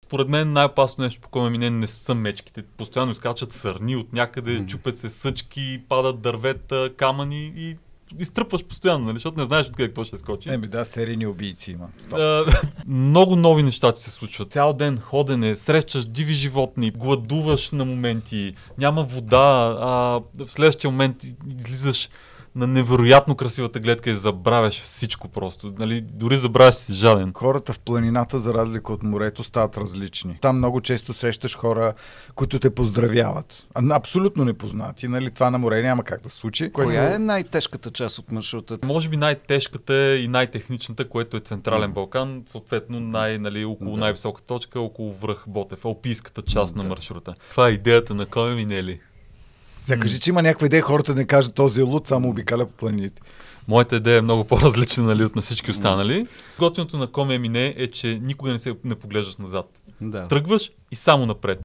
Според мен най-опасно нещо по Коме не са мечките. Постоянно изкачат сърни от някъде, чупят се съчки, падат дървета, камъни и изтръпваш постоянно, нали? Защото не знаеш откъде какво ще скочи. Серийни убийци има. Много нови неща ти се случват. Цял ден ходене, срещаш диви животни, гладуваш на моменти, няма вода, в следващия момент излизаш на невероятно красивата гледка и забравяш всичко просто. Нали? Дори забравяш си жаден. Хората в планината, за разлика от морето, стават различни. Там много често срещаш хора, които те поздравяват. Абсолютно непознати. Нали? Това на море няма как да се случи. Коя е най-тежката част от маршрута? Може би най-тежката и най-техничната, което е Централен Балкан, съответно около най-висока точка, около връх Ботев, алпийската част на маршрута. Това е идеята на Коме Минели. Сега кажи, че има някаква идея хората да не кажат този луд, само обикаля по планините. Моята идея е много по-различна, нали, от на всички останали. Готиното на Коме Мине е, че никога не поглеждаш назад. Да. Тръгваш и само напред.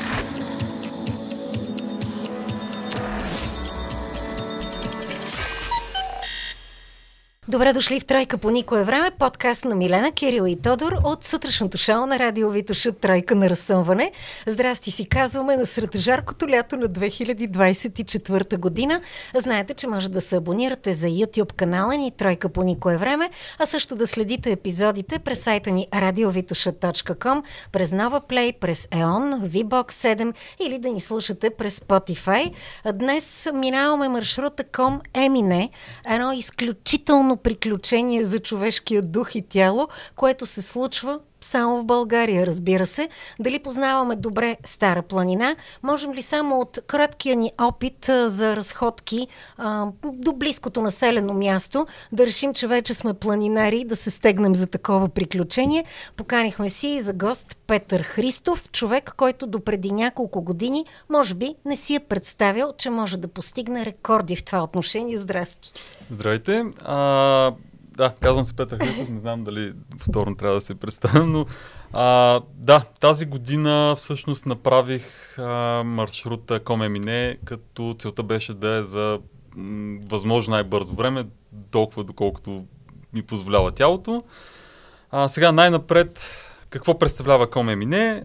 Добре дошли в Тройка по никое време, подкаст на Милена, Кирил и Тодор от сутрешното шоу на Радио Витоша Тройка на разсъмване. Здрасти си казваме насред жаркото лято на 2024 година. Знаете, че може да се абонирате за YouTube канала ни Тройка по никое време, а също да следите епизодите през сайта ни radiovitosha.com, през Nova Play, през EON, VBOX 7 или да ни слушате през Spotify. Днес минаваме маршрута Ком Емине, едно изключително приключение за човешкия дух и тяло, което се случва само в България, разбира се. Дали познаваме добре Стара планина? Можем ли само от краткия ни опит за разходки до близкото населено място да решим, че вече сме планинари, да се стегнем за такова приключение? Поканихме си за гост Петър Христов, човек, който допреди няколко години може би не си е представил, че може да постигне рекорди в това отношение. Здрасти! Здравейте! Да, казвам се Петър Христов, не знам дали повторно трябва да се представям, но тази година всъщност направих маршрута Коме Мине, като целта беше да е за възможно най-бързо време, толкова доколкото ми позволява тялото. Сега най-напред, какво представлява Коме Мине?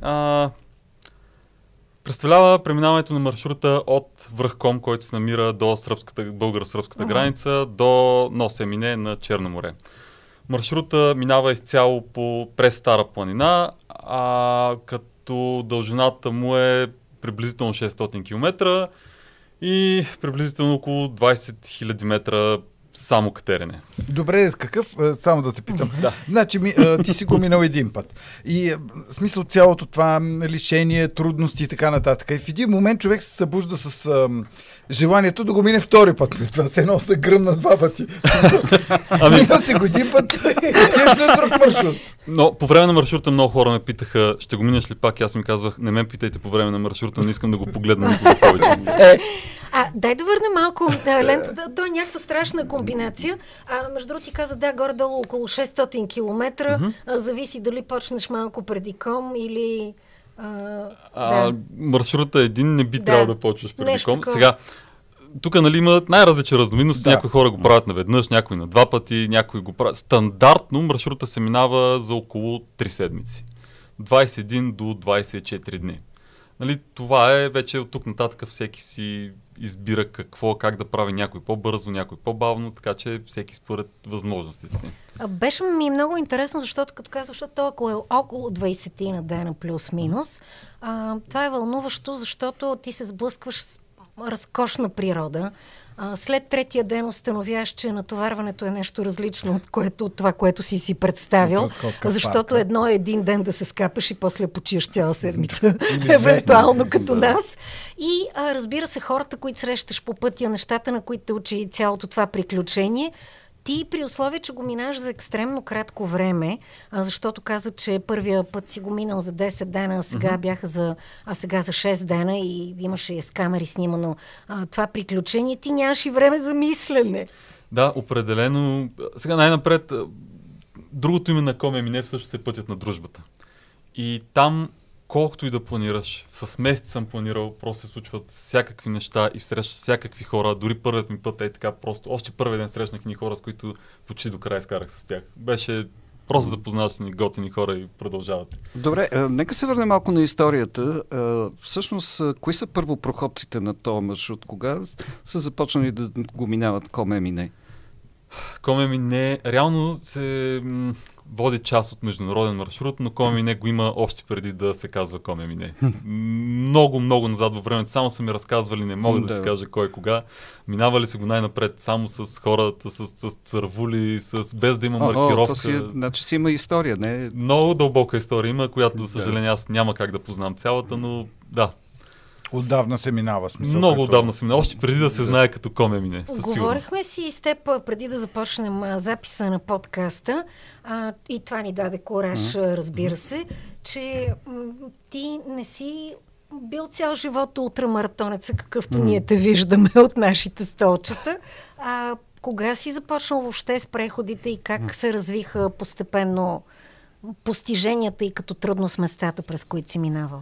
Представлява преминаването на маршрута от връх Ком, който се намира до българо-сръбската граница, до нос Емине на Черно море. Маршрута минава изцяло през Стара планина, като дължината му е приблизително 600 км и приблизително около 20 000 метра само катерене. Добре, само да те питам. Да. Значи, ти си го минал един път. И в смисъл цялото това лишение, трудности и така нататък. И в един момент човек се събужда с желанието да го мине втори път. Това се едно се гръмна два пъти. Минал си го един път, отиваш на друг маршрут. Но по време на маршрута много хора ме питаха, ще го минеш ли пак? Аз им казвах, не ме питайте по време на маршрута, не искам да го погледна никога повече. Дай да върнем малко лентата. То е някаква страшна комбинация. Между другото ти каза, горе-долу около 600 км. Зависи дали почнеш малко преди Ком или... Маршрута един не би трябвало да почваш преди Ком. Сега, тук имат най-различни разновидности. Някои хора го правят наведнъж, някои на два пъти, някои го правят. Стандартно маршрута се минава за около 3 седмици. 21 до 24 дни. Това е вече от тук нататък всеки си избира как да прави някой по-бързо, някой по-бавно, така че всеки според възможностите си. Беше ми много интересно, защото като казваш, то около 20 на дена плюс-минус, това е вълнуващо, защото ти се сблъскваш с разкошна природа. След третия ден установяваш, че натоварването е нещо различно от това, което си представил, защото едно е един ден да се скапаш и после почиеш цяла седмица, евентуално като нас. И разбира се, хората, които срещаш по пътя, нещата, на които те учи цялото това приключение, ти при условие, че го минаш за екстремно кратко време, защото каза, че първия път си го минал за 10 дена, сега за 6 дена и имаше с камери снимано това приключение, ти нямаш и време за мислене. Да, определено. Сега най-напред, другото име на Коме Мине всъщност е пътят на дружбата. И там, колкото и да планираш, с месец съм планирал, просто се случват всякакви неща и срещаш всякакви хора. Дори първият ми път е така просто. Още първият ден срещнах ни хора, с които почти до края изкарах с тях. Беше Просто запознаваш с ни готини хора и продължавате. Добре, нека се върнем малко на историята. Всъщност, кои са първопроходците на този маршрут? Кога са започнали да го минават Коме-Мине? Коме-Мине реално се води част от международен маршрут, но Коме-Мине го има още преди да се казва Коме-Мине. Много назад във времето. Само са ми разказвали, не мога да ти кажа кой кога. Минавали се го най-напред само с хората, с цървули, без да има маркировка. Значи си има история, не? Много дълбока история има, която, за съжаление, аз няма как да познам цялата, но да. Отдавна се минава, смисъл. Много отдавна се минава, още преди да се знае като Коме-Мине, със сигурност. Говорихме си с теб преди да започнем записа на подкаста и това ни даде кураж, разбира се, че ти не си бил цял живот ултрамаратонеца, какъвто ние те виждаме от нашите столчета. Кога си започнал въобще с преходите и как се развиха постепенно постиженията и като трудност местата, през които си минавал?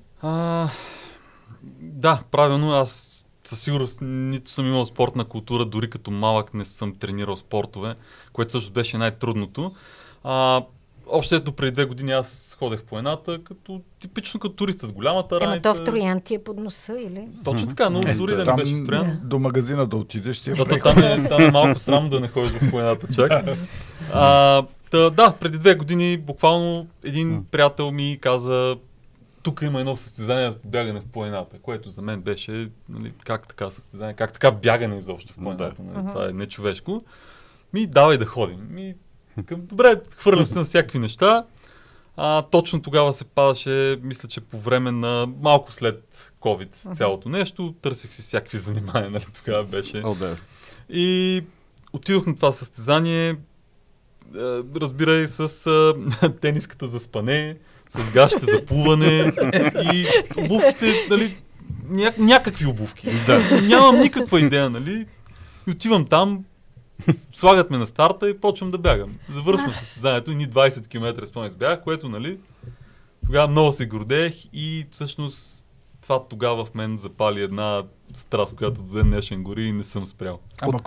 Да, правилно. Аз със сигурност нито съм имал спортна култура, дори като малък не съм тренирал спортове, което също беше най-трудното. Общо ето преди 2 години аз ходех по едната, типично като турист с голямата раница. То в Троян ти е под носа, или? Точно така, но дори да не беше в Троян. До магазина да отидеш си. Там е малко срамно да не ходиш по едната чак. Да, преди 2 години буквално един приятел ми каза: тук има едно състезание за бягане в планината, което за мен беше, нали, как така състезание, как така бягане изобщо в планината. Нали, това е нечовешко. Давай да ходим. Добре, хвърлям се на всякакви неща. Точно тогава се падаше, мисля, че по време на малко след COVID цялото нещо, търсих си всякакви занимания, нали, тогава беше. И отидох на това състезание, разбирай, с тениската за спане, с гащите за плуване и обувките, нали, някакви обувки. Нямам никаква идея, нали. И отивам там, слагат ме на старта и почвам да бягам. Завършвам състезанието и ни 20 км спомням бягах, което, нали, тогава много се гордеех и всъщност това тогава в мен запали една страст, която до ден днешен гори и не съм спрял. Ама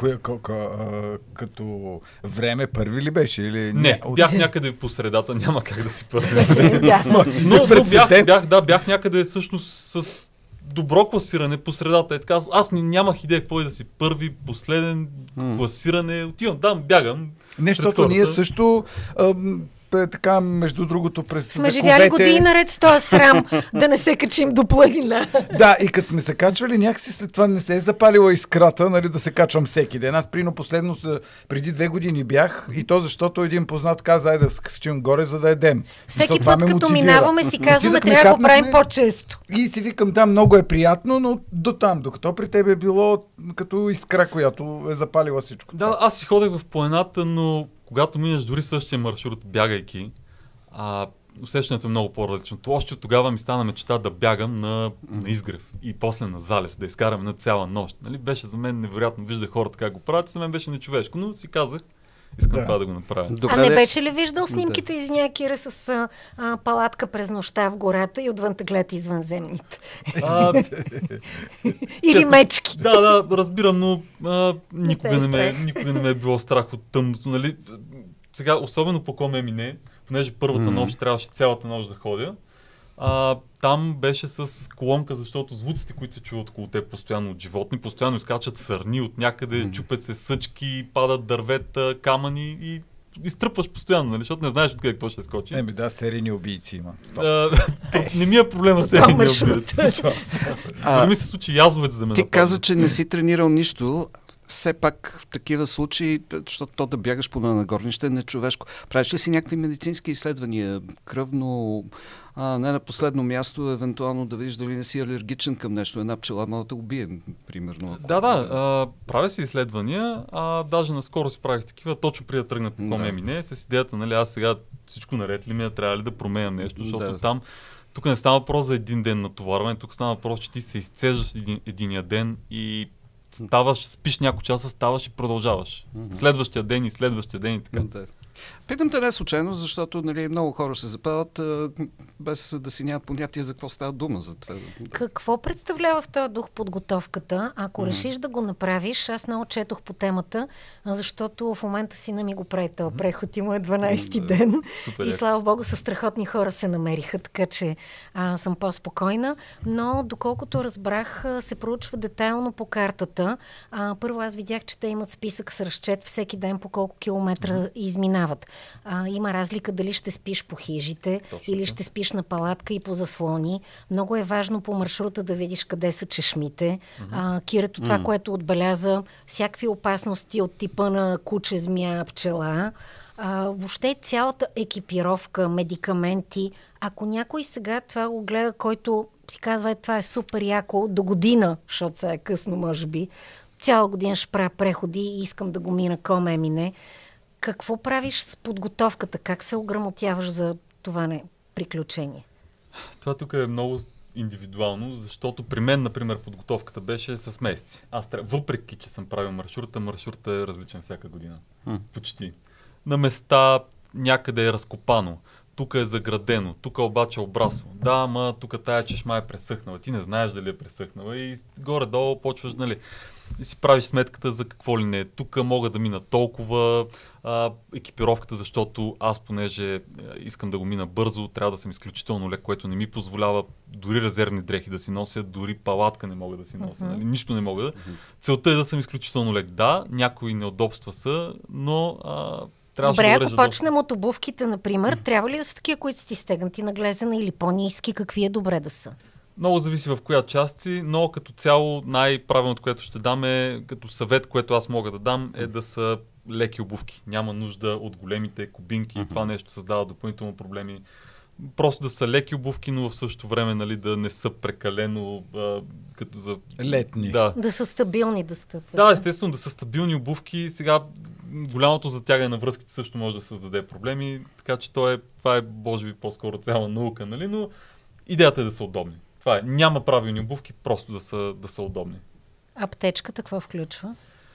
като време първи ли беше? Или... Не, бях някъде по средата, няма как да си първи. Но бях някъде всъщност с добро класиране по средата. Аз нямах идея какво е да си първи, последен, класиране. Отивам там, бягам. Защото ние също така, между другото, през сме живяли години наред с този срам да не се качим до планина. Да, и като сме се качвали, някакси след това не се е запалила искрата, нали, да се качвам всеки ден. Аз последно преди 2 години бях и то защото един познат каза: айде да скачим горе, за да едем. Всеки път, като минаваме, си казваме, трябва да го правим по-често. И си викам, там много е приятно, но до там, докато при тебе е било като искра, която е запалила всичко. Да, аз си ходех в планината, но когато минеш дори същия маршрут, бягайки, усещането е много по-различно. Още тогава ми стана мечта да бягам на изгрев и после на залез, да изкараме на цяла нощ. Нали? Беше за мен невероятно, виждах хората как го правят, за мен беше нечовешко, но си казах, искам това да го направя. Добре, не беше ли виждал снимките, извиня, Кира, с палатка през нощта в гората и отвън те гледат извънземните? Или мечки? Да, разбирам, но никога не ме е било страх от тъмното. Нали? Сега, особено по Коме-Мине, понеже първата нощ трябваше цялата нощ да ходя, там беше с колонка, защото звуците, които се чуват около те постоянно от животни, постоянно изкачат сърни от някъде, чупят се съчки, падат дървета, камъни и изтръпваш постоянно, нали? Защото не знаеш откъде какво ще скочи. Серийни убийци има. Не ми е проблема серийни убийци. Не се случи язовец да ме нападне. Ти каза, че не си тренирал нищо. Все пак в такива случаи, защото то да бягаш по нагорнище е нечовешко. Правиш ли си някакви медицински изследвания? Кръвно, не на последно място, евентуално да видиш дали не си алергичен към нещо. Една пчела може да убие, примерно. правя си изследвания. Даже наскоро си правих такива, точно преди да тръгна по Коме-Мине, с идеята, нали, аз сега всичко наред ли ми е, трябва ли да променям нещо, защото там тук не става въпрос за един ден натоварване, тук става въпрос, че ти се изцеждаш единия ден и спиш няколко часа, ставаш и продължаваш. Следващия ден и така. Питам те не случайно, защото нали, много хора се запават без да си нямат понятие за какво става дума. За това. Какво представлява в този дух подготовката? Ако решиш да го направиш, аз много четох по темата, защото в момента сина ми го прави този преход и му е 12-ти ден. Супер, и слава Богу, с страхотни хора се намериха, така че съм по-спокойна. Но доколкото разбрах, се проучва детайлно по картата. Първо аз видях, че те имат списък с разчет всеки ден по колко километра изминават. Има разлика дали ще спиш по хижите или ще спиш на палатка и по заслони. Много е важно по маршрута да видиш къде са чешмите. Кирето това, което отбеляза, всякакви опасности от типа на куче, змия, пчела. Въобще цялата екипировка, медикаменти. Ако някой сега това го гледа, който си казва, това е супер яко, до година, защото сега е късно, може би, цяла година ще правя преходи и искам да го мина коме мине. Какво правиш с подготовката? Как се ограмотяваш за това приключение? Това тук е много индивидуално, защото при мен, например, подготовката беше с месеци. Въпреки, че съм правил маршрутът е различен всяка година. Почти. На места някъде е разкопано. Тук е заградено, тук обаче е обрасло. Да, ама тук тая чешма е пресъхнала. Ти не знаеш дали е пресъхнала и горе-долу почваш, нали, и си правиш сметката за какво ли не. Тук мога да мина толкова екипировката, защото аз, понеже искам да го мина бързо, трябва да съм изключително лек, което не ми позволява дори резервни дрехи да си нося, дори палатка не мога да си нося, нали? Нищо не мога да. Целта е да съм изключително лек. Да, някои неудобства са, но добре, ако почнем от обувките, например, трябва ли да са такива, които са ти стегнати на глезена или по-ниски, какви е добре да са? Много зависи в коя част си, но като цяло най-правилното, което ще дам е, като съвет, което аз мога да дам, е да са леки обувки. Няма нужда от големите кубинки, това нещо създава допълнително проблеми. Просто да са леки обувки, но в същото време, нали, да не са прекалено като за... летни. Да са стабилни да стъпват. Да, естествено, да са стабилни обувки. Сега голямото затягане на връзките също може да създаде проблеми, така че това е може би по-скоро цяла наука, нали, но идеята е да са удобни. Това е. Няма правилни обувки, просто да са удобни. Аптечката какво включва?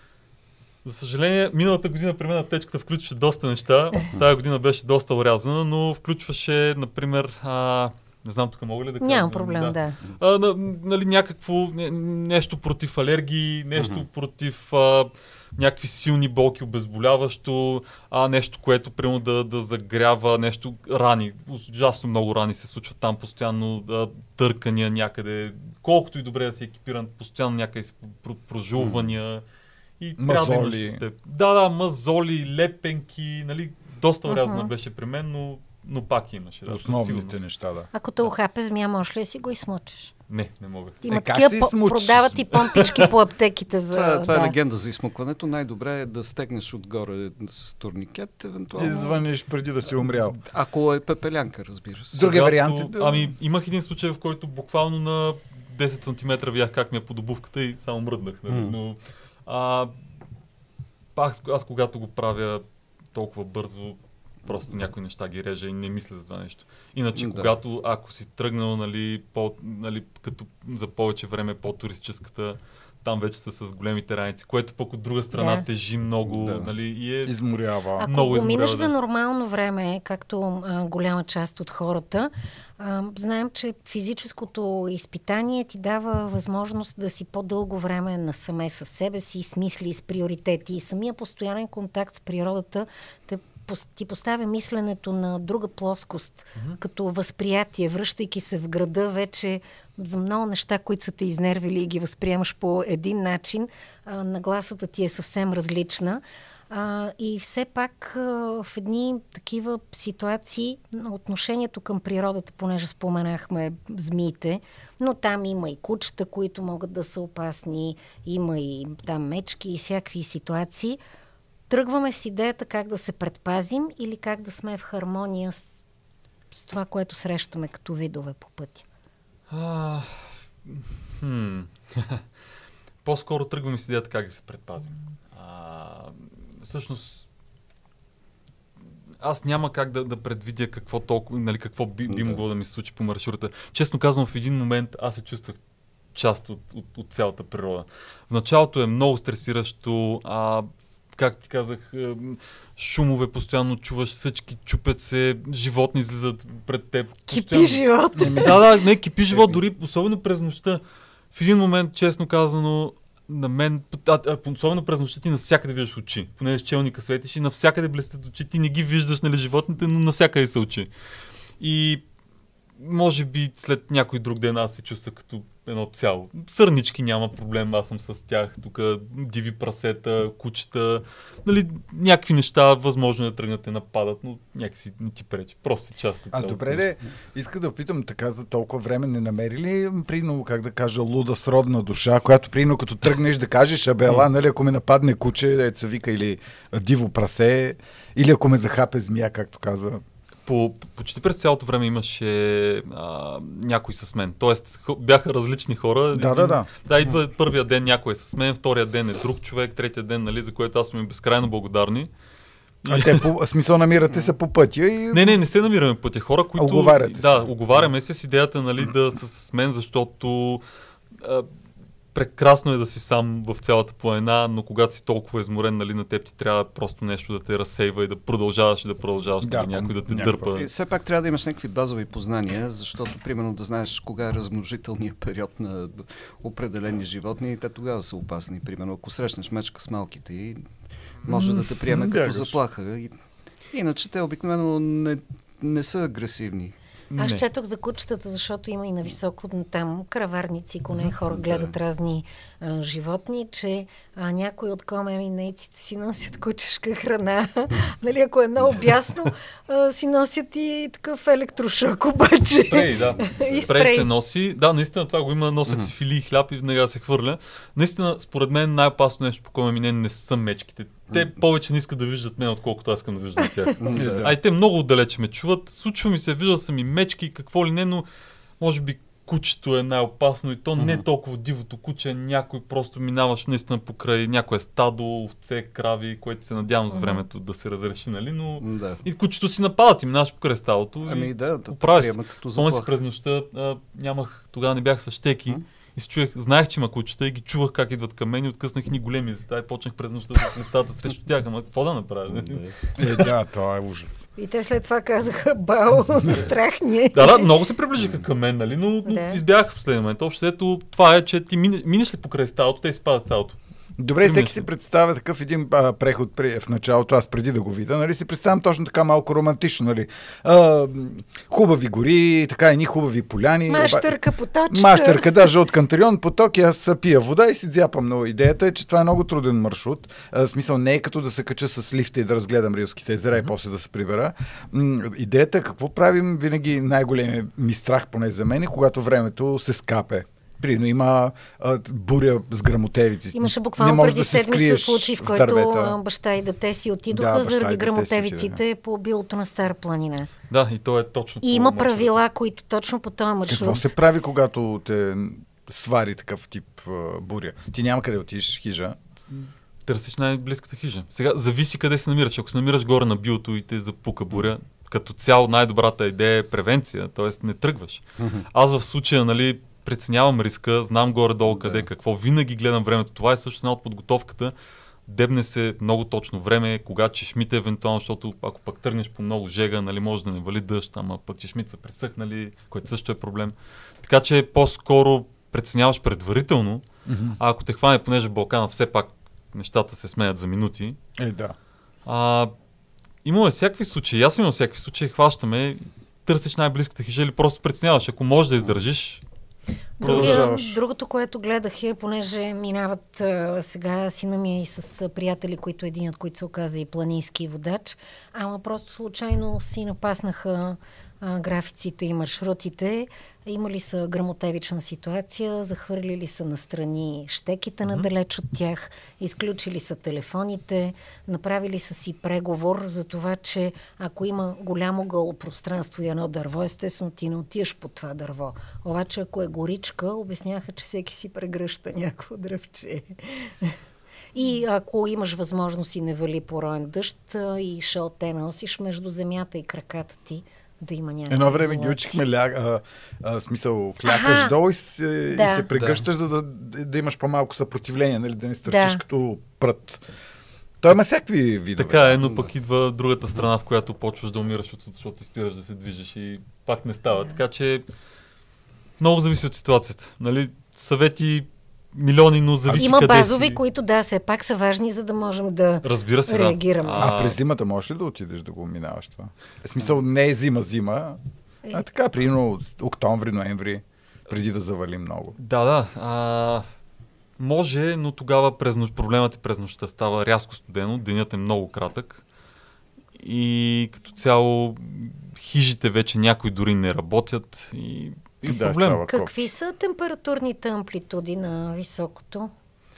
За съжаление, миналата година при мен аптечката включваше доста неща. Тая година беше доста орязана, но включваше, например, не знам тук мога ли да кажа? Няма проблем, да. Нали, някакво нещо против алергии, нещо против някакви силни болки, обезболяващо, нещо, което примерно да загрява, нещо рани. Ужасно много рани се случват там, постоянно търкания някъде. Колкото и добре да си екипиран, постоянно някъде прожулвания. И мазоли. Да, мазоли, лепенки, нали, доста орязана беше при мен, но пак имаше. Основните неща, да. Ако те ухапе змия, можеш ли да си го измучиш? Не мога. Има такива, продават и помпички по аптеките за... Това е легенда за измукването. Най-добре е да стегнеш отгоре с турникет, евентуално. И звъниш преди да си умрял. Ако е пепелянка, разбира се. Други варианти? Имах един случай, в който буквално на 10 см видях как ми е под обувката и само мръднах. Но аз когато го правя толкова бързо, просто някои неща ги режа и не мисля за това нещо. Иначе, когато, ако си тръгнал, нали, като за повече време по-туристическата, там вече са с големите раници, което пък от друга страна тежи много, нали, и изморява. Ако го минеш за нормално време, както голяма част от хората, знаем, че физическото изпитание ти дава възможност да си по-дълго време насаме със себе си, с мисли, с приоритети. И самия постоянен контакт с природата ти поставя мисленето на друга плоскост, като възприятие, връщайки се в града вече за много неща, които са те изнервили и ги възприемаш по един начин, нагласата ти е съвсем различна. И все пак в едни такива ситуации отношението към природата, понеже споменахме змиите, но там има и кучета, които могат да са опасни, има и там мечки и всякакви ситуации. Тръгваме с идеята как да се предпазим или как да сме в хармония с това, което срещаме като видове по пътя? По-скоро тръгваме с идеята как да се предпазим. Всъщност, аз няма как да предвидя какво толкова, нали, какво би могло да ми се случи по маршрута. Честно казвам, в един момент аз се чувствах част от цялата природа. В началото е много стресиращо, как ти казах, шумове, постоянно чуваш съчки, чупят се, животни излизат пред теб. Кипи живот. Не, кипи живот, дори особено през нощта. В един момент, честно казано, на мен, особено през нощта ти навсякъде виждаш очи. Понеже челника светиш и навсякъде блестят очи. Ти не ги виждаш, нали, животните, но навсякъде са очи. И може би след някой друг ден аз се чувствам като едно цяло. Сърнички няма проблем, аз съм с тях. Тук диви прасета, кучета, нали, някакви неща, възможно да тръгнат да нападат, но някакси не ти пречи. Просто част от добре, иска да питам така, за толкова време не намери ли, прино, как да кажа, луда сродна душа, която прино като тръгнеш да кажеш, абела, нали, ако ме нападне куче, деца вика, или диво прасе, или ако ме захапе змия, както каза. Почти през цялото време имаше някой с мен. Тоест бяха различни хора. Да, идва първия ден някой е с мен, втория ден е друг човек, третия ден, нали, за което аз сме безкрайно благодарни. А те смисъл намирате се по пътя и... Не се намираме по пътя. Хора, които... Оговаряте се. Оговаряме се с идеята, нали, да са с мен, защото прекрасно е да си сам в цялата планина, но когато си толкова изморен, нали, на теб ти трябва просто нещо да те разсейва и да продължаваш, да някой да те дърпа. И все пак трябва да имаш някакви базови познания, защото, примерно, да знаеш кога е размножителният период на определени животни и те тогава са опасни. Примерно, ако срещнеш мечка с малките и може да те приеме като заплаха. Иначе те обикновено не са агресивни. Аз четох за кучетата, защото има и на високо там краварници, коне, хора гледат разни животни, че някои от комеминейците си носят кучешка храна. Нали, ако е много бясно, си носят и такъв електрошок, обаче. Спрей, да. Спрей се носи. Да, наистина това го има, носят си фили и хляб и веднага се хвърля. Наистина, според мен най-опасно нещо по комеминен не са мечките. Те повече не искат да виждат мен, отколкото аз искам да виждам тях. Те много отдалече ме чуват. Случва ми се, виждал съм и мечки, какво ли не, но може би кучето е най-опасно и то не е толкова дивото куче, някой просто минаваш наистина покрай някое стадо, овце, крави, което се надявам за времето да се разреши, нали, но и кучето си нападат и минаваш покрай стадото. Спомня си през нощта, тогава не бях с щеки. И се чуех, знаех, че има кучета и ги чувах как идват към мен и откъснах ни големи зета и почнах през нощта с листата срещу тях. Ама какво да направя? Това е ужас. И те след това казаха, бао, страх ни е. Да, много се приближиха към мен, нали, но избягах в последния момент. Общо това е, че ти минеш ли покрай стадото, те си спадат стадото. Добре, всеки си представя такъв един преход в началото, аз преди да го видя, нали, си представям точно така малко романтично, нали. Хубави гори, така едни хубави поляни. Мащърка, поточка. Мащърка, да, жълт кантарион, поток и аз пия вода и си дзяпам, но идеята е, че това е много труден маршрут. Смисъл не е като да се кача с лифта и да разгледам Рилските езера и после да се прибера. Идеята е какво правим, винаги най-големият ми страх, поне за мен, когато времето се скапе. Прино има буря с грамотевици. Имаше буквално преди седмица случай, в който баща и дете си отидоха заради грамотевиците по билото на Стара планина. Да, и то е точно. И има правила, които точно по този маршрут. Какво се прави, когато те свари такъв тип буря? Ти няма къде отидеш хижа. Търсиш най-близката хижа. Сега зависи къде се намираш. Ако се намираш горе на билото и те запука буря, като цяло най-добрата идея е превенция, т.е. не тръгваш. Аз в случая, нали, преценявам риска, знам горе-долу къде, какво, винаги гледам времето. Това е също една от подготовката. Дебне се много точно време, кога чешмите евентуално, защото ако пък тръгнеш по много жега, нали, може да не вали дъжд, ама пък чешмите са пресъхнали, което също е проблем. Така че по-скоро преценяваш предварително, а ако те хване, понеже в Балкана все пак нещата се сменят за минути. Имаме всякакви случаи, аз имам всякакви случаи, хващаме, търсиш най-близката хижа или просто преценяваш, ако можеш да издържиш. Другото, което гледах е, понеже минават сега сина ми и с приятели, един от които се оказа и планински водач, ама просто случайно си напаснаха графиците и маршрутите. Имали са грамотевична ситуация, захвърлили са настрани щеките надалеч от тях, изключили са телефоните, направили са си преговор за това, че ако има голямо голо пространство и едно дърво, естествено ти не отиваш по това дърво. Обаче ако е горичка, обясняха, че всеки си прегръща някакво дръвче. И ако имаш възможност и не вали пороен дъжд и шалте носиш между земята и краката ти, да има някаква едно време ги учихме смисъл, клякаш долу и се прегръщаш, за да имаш по-малко съпротивление, нали, да не стърчиш като прът. Той има всякакви видове. Така е, но пък идва другата страна, в която почваш да умираш, защото ти спираш да се движиш и пак не става. Така че много зависи от ситуацията. Нали? Съвети милиони, но зависи има къде си. Има базови, които все пак са важни, за да можем да реагираме. А през зимата можеш ли да отидеш да го минаваш това? В смисъл не е зима, а така, примерно октомври, ноември, преди да завали много. Да. Може, но тогава проблемът е през нощта става рязко студено, денят е много кратък и като цяло хижите вече някои дори не работят и проблем. Какви са температурните амплитуди на високото?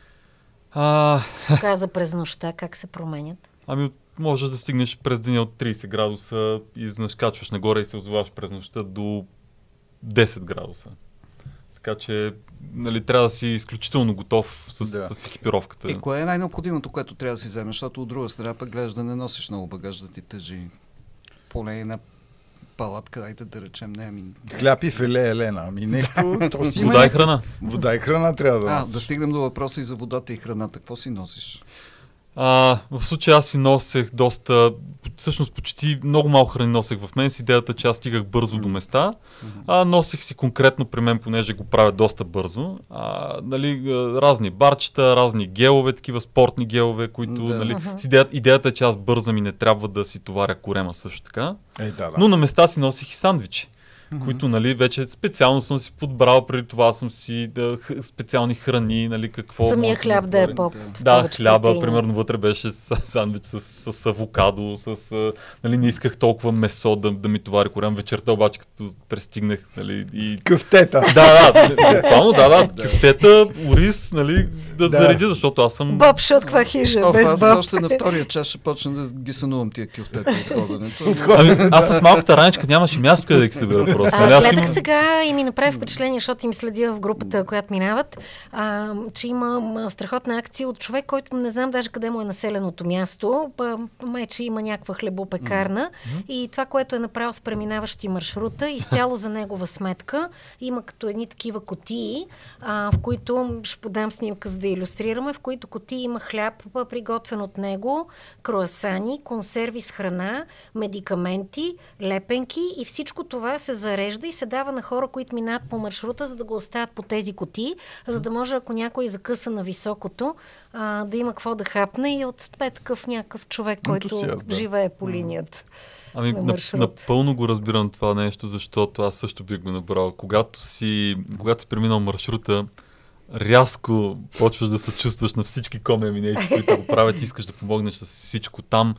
Каза през нощта, как се променят? Можеш да стигнеш през деня от 30 градуса и изведнъж качваш нагоре и се озоваваш през нощта до 10 градуса. Така че трябва да си изключително готов с екипировката. И кое е най-необходимото, което трябва да си вземеш? Защото от друга страна пък гледаш да не носиш много багаж, да ти тъжи поне една палатка, дайте да речем. Хляб и филе, Елена. Нещо... Вода и храна. Вода и храна трябва да носиш. Да стигнем до въпроса и за водата и храната. Какво си носиш? В случая аз си носех доста, всъщност почти много малко храни носех в мен с идеята, че аз стигах бързо до места. Носех си конкретно при мен, понеже го правя доста бързо. Разни барчета, разни гелове, такива спортни гелове, които идеята е, че аз бързам и не трябва да си товаря корема също така. Но на места си носих и сандвичи. Които, вече специално съм си подбрал, преди това съм си специални храни, какво... Самия хляб да е хляба, примерно вътре беше сандвич с авокадо, не исках толкова месо да ми товари корем. Вечерта обаче, като пристигнах, Къфтета! Буквално, къфтета, ориз, да заредя, защото аз съм... Боб шотква хижа, без Боб. Аз още на втория час ще почна да ги сънувам тия къфтета от ходенето. Аз с малката раничка нямаше място къде да ги събира. Гледах сега и ми направи впечатление, защото им следя в групата, която минават, че има страхотна акция от човек, който не знам даже къде му е населеното място, май, че има някаква хлебопекарна и това, което е направил с преминаващи маршрута, изцяло за негова сметка, има като едни такива кутии, в които, ще подам снимка, за да илюстрираме, в които кутии има хляб, приготвен от него, круасани, консерви с храна, медикаменти, лепенки и всичко това се зарежда и се дава на хора, които минат по маршрута, за да го оставят по тези кутии, за да може, ако някой закъса на високото, да има какво да хапне и от такъв някакъв човек, който живее по линията. Напълно го разбирам това нещо, защото аз също бих го набрал. Когато си преминал маршрута, рязко почваш да се чувстваш на всички коми-минейци, които го правят, искаш да помогнеш с всичко там.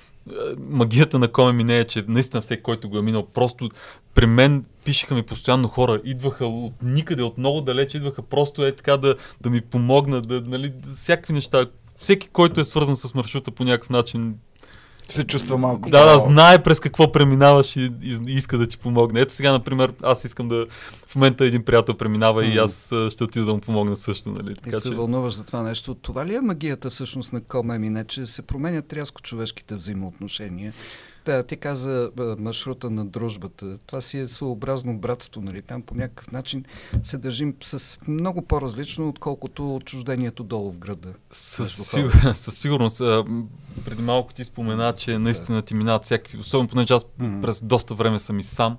Магията на коми-минея е, че наистина всеки, който го е минал, просто при мен пишеха ми постоянно хора, идваха от никъде, от много далече, идваха просто така да ми помогнат, всякакви неща. Всеки, който е свързан с маршрута по някакъв начин, се чувства малко. Знае през какво преминаваш и иска да ти помогне. Ето сега, например, аз искам в момента един приятел преминава и аз ще отида да му помогна също. И се вълнуваш за това нещо. Това ли е магията всъщност на коми-мине, че се променят рязко човешките взаимоотношения? Ти каза маршрута на дружбата. Това си е своеобразно братство. Там по някакъв начин се държим с много по-различно, отколкото отчуждението долу в града. Със сигурност. Преди малко ти спомена, че наистина ти минават всякакви, особено понеже аз през доста време съм и сам.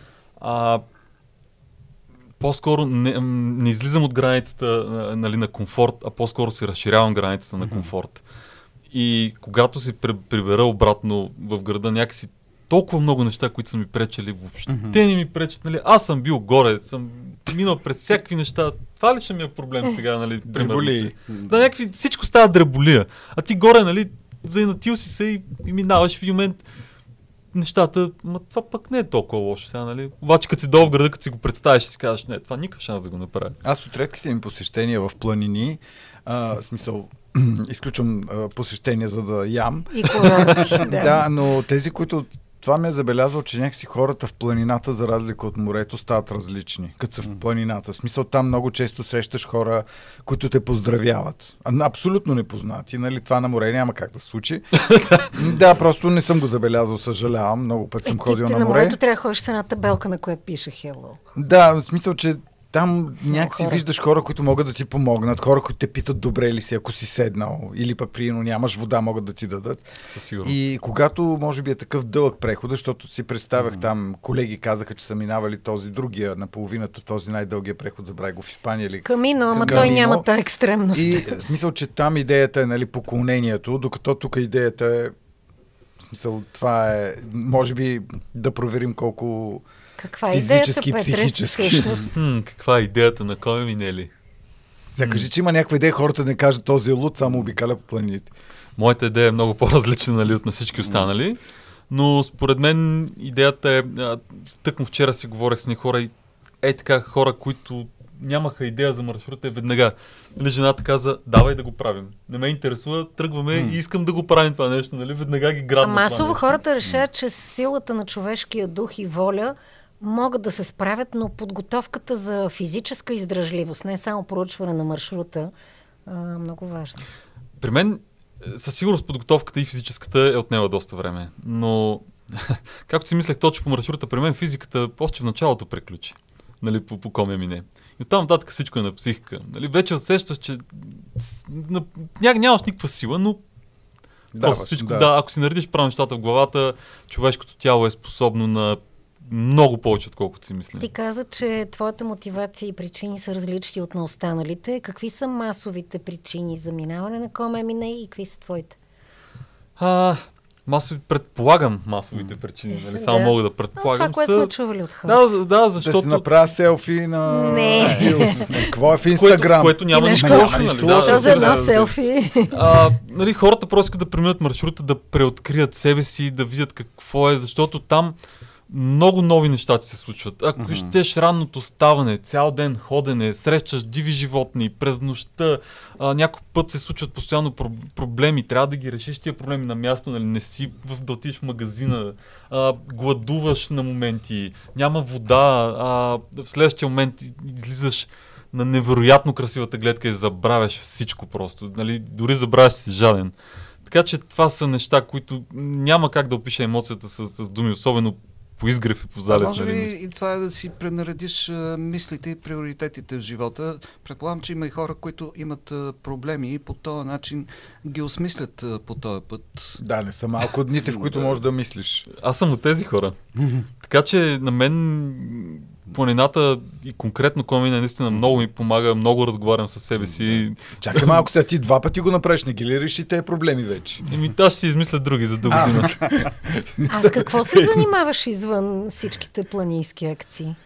По-скоро не излизам от границата на комфорт, а по-скоро си разширявам границата на комфорт. И когато се прибера обратно в града, някакси толкова много неща, които са ми пречели, въобще не ми пречат. Аз съм бил горе, съм минал през всякакви неща. Това ли ще ми е проблем сега, Дреболии. Всичко става дреболия. А ти горе, заинатил си се и минаваш в един момент нещата, това пък не е толкова лошо сега, Обаче като си долу в града, като си го представиш и си кажеш, не, това никакъв шанс да го направя. Аз от редките ми посещения в планини, смисъл, изключвам посещения, за да ям. И курорти, да, но тези, които това ме е забелязал, че някакси хората в планината, за разлика от морето, стават различни, като са в планината. В смисъл, там много често срещаш хора, които те поздравяват. Абсолютно непознати. Това на море няма как да се случи. Да, просто не съм го забелязал, съжалявам. Много път съм ходил на море. На морето трябва да ходиш с една табелка, на която пише Hello. Да, в смисъл, че там някакси виждаш хора, които могат да ти помогнат, хора, които те питат добре ли си, ако си седнал, или пък приедно нямаш вода, могат да ти дадат. Със сигурност. И когато може би е такъв дълъг преход, защото си представях там, колеги казаха, че са минавали този другия на половината, този най-дългия преход, забравя го в Испания или Камино, ама той няма тази екстремност. И в смисъл, че там идеята е, нали, поклонението, докато тук идеята е, в смисъл, това е, може би да проверим колко каква физически и идеята, психически. Каква е идеята на кой минели? Сега кажи, че има някаква идея хората да не кажат този луд, само обикаля по планините. Моята идея е много по-различна, нали, от на всички останали, но според мен идеята е, тъкмо вчера си говорех с ни хора и така хора, които нямаха идея за маршрута, веднага. Нали, жената каза, давай да го правим. Не ме интересува, тръгваме и искам да го правим това нещо, нали, веднага ги грабна. Масово хората решават, че силата на човешкия дух и воля могат да се справят, но подготовката за физическа издръжливост, не само проучване на маршрута, много важно. При мен със сигурност подготовката и физическата е отнела доста време, но както си мислех точно по маршрута, при мен физиката още в началото приключи, нали, по коме мине. И оттам нататък всичко е на психика. Нали, вече усещаш, че нямаш никаква сила, но просто всичко, ако си наредиш правилно нещата в главата, човешкото тяло е способно на много повече, отколкото си мислим. Ти каза, че твоята мотивация и причини са различни от на останалите. Какви са масовите причини за минаване на коме мине и какви са твоите? Предполагам масовите причини, нали? Само мога да предполагам. Това, което сме чували от хората. Да, защото... Да си направя селфи на... Не. Какво е в Инстаграм? Което няма нищо лошо, нали? Това за едно селфи. Нали, хората просто искат да преминат маршрута, да преоткрият себе си, да видят какво е, защото там много нови неща ти се случват. Ако щеш ранното ставане, цял ден ходене, срещаш диви животни, през нощта, някой път се случват постоянно проблеми, трябва да ги решиш тия проблеми на място, нали, не си да отидеш в магазина, гладуваш на моменти, няма вода, в следващия момент излизаш на невероятно красивата гледка и забравяш всичко просто, нали, дори забравяш си жаден. Така че това са неща, които няма как да опиша емоцията с думи, особено по изгрев и по залез. Може ли и това да си пренаредиш мислите и приоритетите в живота? Предполагам, че има и хора, които имат проблеми и по този начин ги осмислят по този път. Да, не са малко дните, в които можеш да мислиш. Аз съм от тези хора. Така че на мен планината и конкретно Комина наистина много ми помага, много разговарям със себе си. Чакай малко, сега ти 2 пъти го направиш, не ги ли реши тези проблеми вече? Аз ще си измисля други за дългодина. А с какво се занимаваш извън всичките планински акции?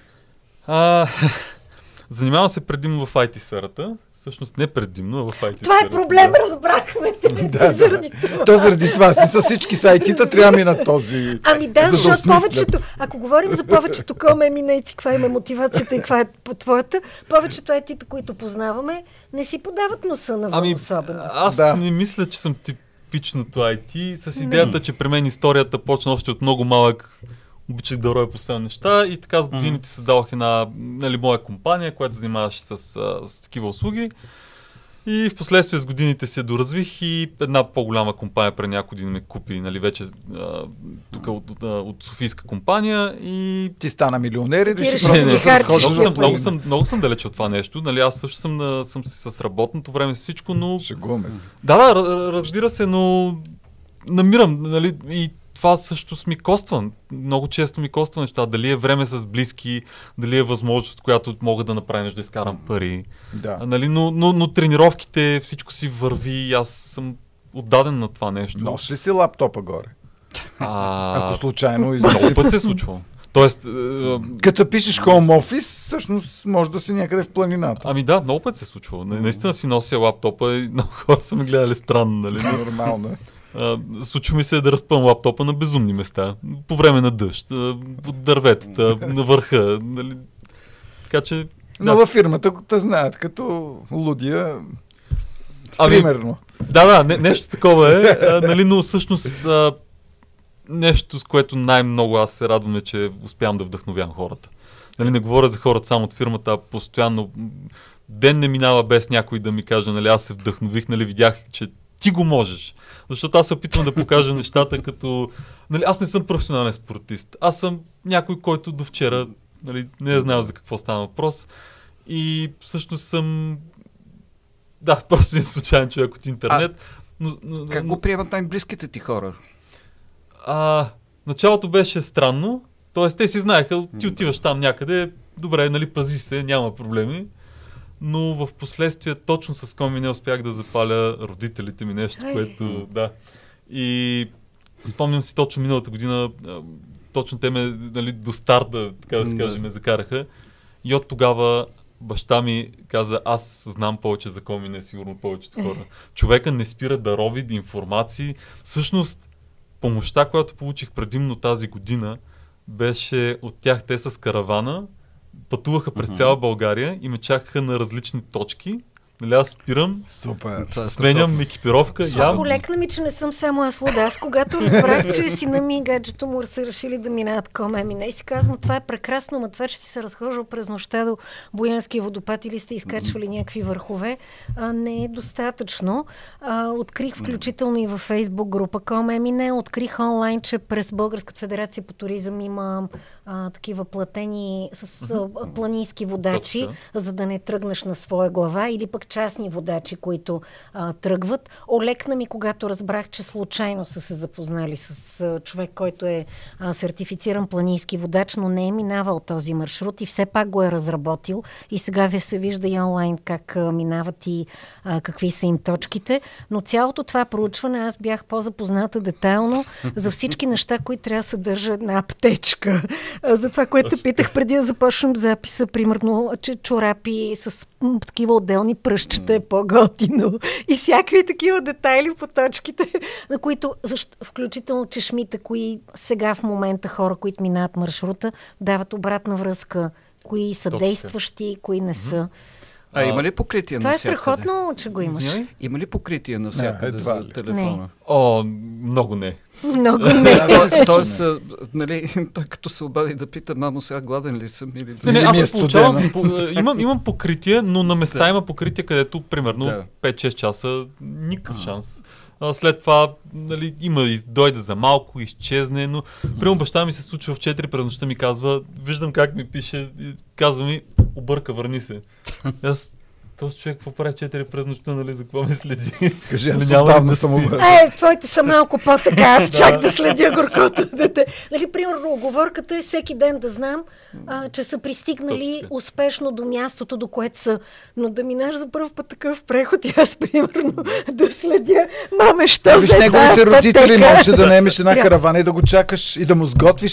Занимавам се предимно в IT сферата. Всъщност не предимно, в IT това сферата. Това е проблем, разбрахме те. Заради това. То заради това. Смисъл, всички сайтита трябва да минат този... Ами да, защото повечето, ако говорим за повечето коме минейци, каква има мотивацията и каква е твоята, повечето IT-та, които познаваме, не си подават носа навън особено. Аз не мисля, че съм типичното IT, с идеята, че при мен историята почна още от много малък. Обичах да роя постоянно неща и така с годините създавах една моя компания, която се занимаваше с такива услуги. И в последствие с годините се доразвих и една по-голяма компания преди няколко години ме купи, вече тук от софийска компания и... Ти стана милионер и много съм далеч от това нещо. Аз също съм с работното време, всичко, но... Шегуваме се. Да, разбира се, но намирам, и това също ми коства. Много често ми коства неща. Дали е време с близки, дали е възможност, която мога да направя нещо, да изкарам пари. Да. Но тренировките, всичко си върви и аз съм отдаден на това нещо. Носиш ли си лаптопа горе? Ако случайно много път се е случвало. Тоест, като пишеш home office, всъщност може да си някъде в планината. Ами да, много път се е случвало. Наистина си нося лаптопа и много хора са ме гледали странно. Нормално е. Случва ми се да разпъвам лаптопа на безумни места. По време на дъжд, под дърветата, на върха. Така че... Но във фирмата те знаят като лудия. Примерно. Да, нещо такова е. Но всъщност нещо, с което най-много аз се радвам е, че успявам да вдъхновявам хората. Не говоря за хората само от фирмата, а постоянно ден не минава без някой да ми каже, аз се вдъхнових, видях, че ти го можеш. Защото аз се опитвам да покажа нещата като... аз не съм професионален спортист. Аз съм някой, който до вчера не е знаел за какво става въпрос. И всъщност съм просто един случайен човек от интернет. Как го приемат най-близките ти хора? Началото беше странно, т.е. те си знаеха, ти отиваш там някъде, добре, нали, пази се, няма проблеми. Но в последствие точно с Коми не успях да запаля родителите ми, нещо, което И спомням си точно миналата година, точно те ме, нали, до старта, така да се каже, ме закараха. И от тогава баща ми каза, аз знам повече за Коми, не сигурно повечето хора. Човека не спира да рови информации. Всъщност, помощта, която получих предимно тази година, беше от тях. Те с каравана пътуваха през цяла България и ме чакаха на различни точки. Нали, аз спирам, сменям екипировка. Олекна ми, че не съм само аз луда. Аз когато разбрах, че сина ми и гаджето му са решили да минават Коми, и си казвам, това е прекрасно, ма това, че си се разхождал през нощта до Боянския водопад или сте изкачвали някакви върхове, не е достатъчно. Открих включително и във Фейсбук група Коми, открих онлайн, че през Българската федерация по туризъм има такива платени с планински водачи, за да не тръгнеш на своя глава, или пък частни водачи, които тръгват. Олекна ми, когато разбрах, че случайно са се запознали с човек, който е сертифициран планински водач, но не е минавал този маршрут и все пак го е разработил. И сега ви се вижда и онлайн как минават и какви са им точките. Но цялото това проучване аз бях по-запозната детайлно за всички неща, които трябва да съдържа една аптечка. За това, което питах преди да започнем записа, примерно, че чорапи с такива отделни пръщчета е по-готино. И всякакви такива детайли по точките, на които, включително чешмите, кои сега в момента хора, които минават маршрута, дават обратна връзка. Кои са действащи, кои не са. Има ли покритие това навсякъде? Това е страхотно, че го имаш. Има ли покритие навсякъде за телефона? Много не. Много не. Тоест, нали, като се обади да пита, мамо, сега гладен ли съм? Или аз получавам, имам покритие, но на места има покритие, където примерно 5-6 часа никакъв шанс. След това, нали, дойде за малко, изчезне, но примерно баща ми се случва в 4 през нощта, ми казва, виждам как ми пише, казва ми, обърка, върни се. Аз, този човек какво прави 4 през нощта, нали, за какво ме следи? Кажи, аз отдавна съм обърка. Твоите са малко по-така, аз чак да следя горкото дете. Нали, примерно, оговорката е всеки ден да знам, че са пристигнали успешно до мястото, до което са. Но да минаш за първ път такъв преход и аз, примерно, да следя, маме, що се е неговите родители можеше да наемеш една каравана и да го чакаш и да му сготвиш.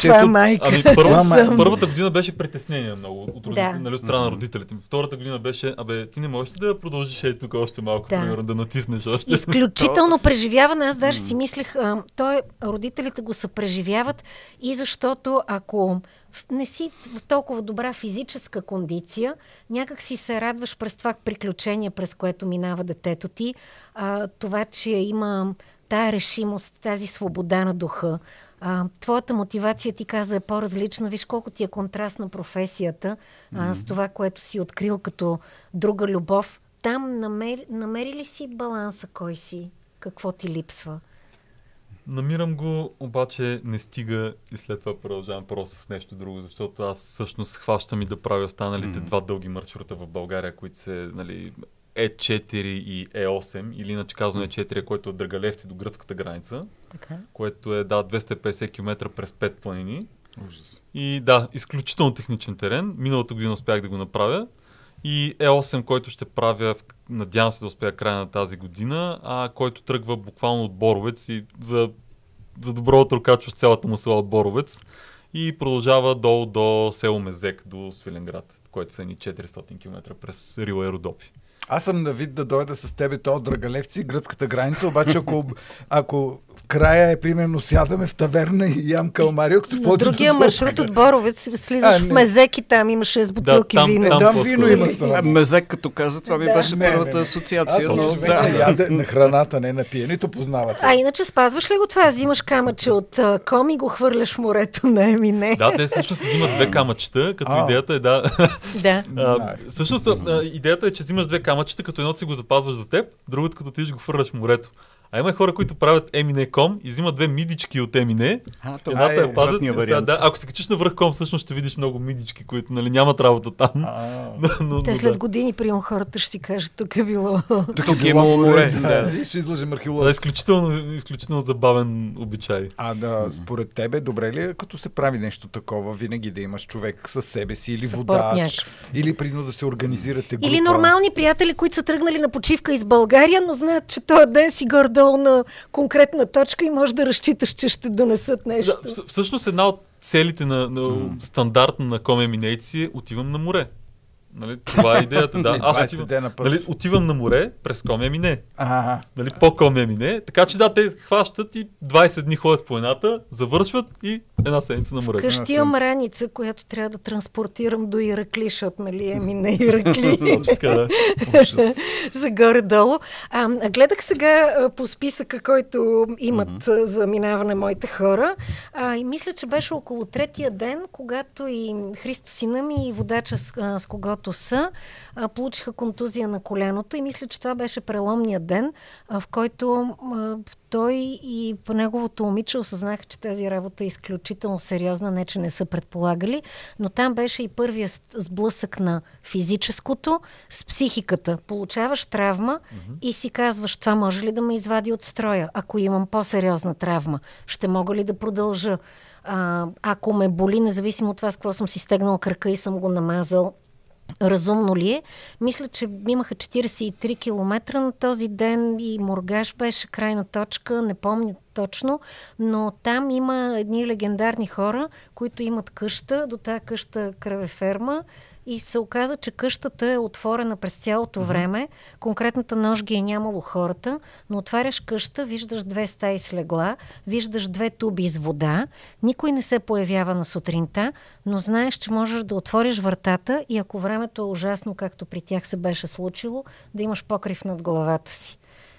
Първата година беше притеснение много от страна на родителите ми. Втората година беше, ти не можеш да продължиш тук още малко, примерно, да натиснеш още. Изключително преживяване. Аз даже си мислех, родителите го съпреживяват и защото ако не си в толкова добра физическа кондиция, някак си се радваш през това приключение, през което минава детето ти. Това, че има тая решимост, тази свобода на духа. Твоята мотивация, ти каза, е по-различна. Виж колко ти е контраст на професията с това, което си открил като друга любов. Там намери ли си баланса, кой си? Какво ти липсва? Намирам го, обаче не стига и след това продължавам просто с нещо друго, защото аз всъщност хващам и да правя останалите два дълги маршрута в България, които са, нали, Е4 и Е8, или иначе казано Е4, който е от Драгалевци до гръцката граница, което е 250 км през 5 планини. Ужас. И изключително техничен терен. Миналата година успях да го направя. И Е8, който ще правя, надявам се да успея края на тази година, който тръгва буквално от Боровец и за добро утро качва с цялата му села от Боровец и продължава долу до село Мезек, до Свиленград, който са ни 400 км през Рила и Родопи. Аз съм на вид да дойда с тебе от Драгалевци, гръцката граница, обаче ако в края е примерно сядаме в таверна и ям калмарио, на другия маршрут от Боровец слизаш в Мезек и там имаш 6 бутилки вино. Там вино има само. Мезек, като каза, това ми беше първата асоциация. Яде на храната, не на пиенето, познавате. Иначе спазваш ли го това? Взимаш камъче от Коми и го хвърляш в морето? Не. Те всъщност взимат 2 камъчета, като идеята е всъщност идеята е, че взимаш 2 камъчета, като едното си го запазваш за теб, другото като ти го хвърляш в морето. А има хора, които правят Emine.com и взимат 2 мидички от Emine. Едната я пазят. Ако се качиш на връх.com, всъщност ще видиш много мидички, които нямат работа там. Те след години, прием хората ще си кажат, тук е било. Тук е имало море. Ще излъжем археолог. Изключително забавен обичай. Според тебе, добре ли е, като се прави нещо такова, винаги да имаш човек със себе си или водач, или прино да се организирате група? Или нормални приятели, които са тръгнали на почивка из България, но знаят, че този ден си гордо на конкретна точка и може да разчиташ, че ще донесат нещо. Да, всъщност една от целите на стандартно на комеминейци е отивам на море. Нали, това е идеята, да. Аз отивам на море през Комемине. Нали, по Комемине. Така че те хващат и 20 дни ходят по едната, завършват и една седмица на море. Вкъщи имам раница, която трябва да транспортирам до Иракли, защото Емине Иракли. За горе-долу. Гледах сега по списъка, който имат за минаване моите хора. И мисля, че беше около третия ден, когато и Христо сина ми и водача с когото получиха контузия на коляното и мисля, че това беше преломният ден, в който той и по неговото момиче осъзнаха, че тази работа е изключително сериозна, не че не са предполагали, но там беше и първия сблъсък на физическото с психиката. Получаваш травма и си казваш, това може ли да ме извади от строя? Ако имам по-сериозна травма, ще мога ли да продължа? Ако ме боли, независимо от това с какво съм си стегнал кръка и съм го намазал, разумно ли е? Мисля, че имаха 43 км на този ден и Мургаш беше крайна точка, не помня точно, но там има едни легендарни хора, които имат къща, до тази къща кръвеферма и се оказа, че къщата е отворена през цялото време. Конкретната нощ ги е нямало хората, но отваряш къща, виждаш 2 стаи с легла, виждаш 2 туби с вода, никой не се появява на сутринта, но знаеш, че можеш да отвориш вратата и ако времето е ужасно, както при тях се беше случило, да имаш покрив над главата си.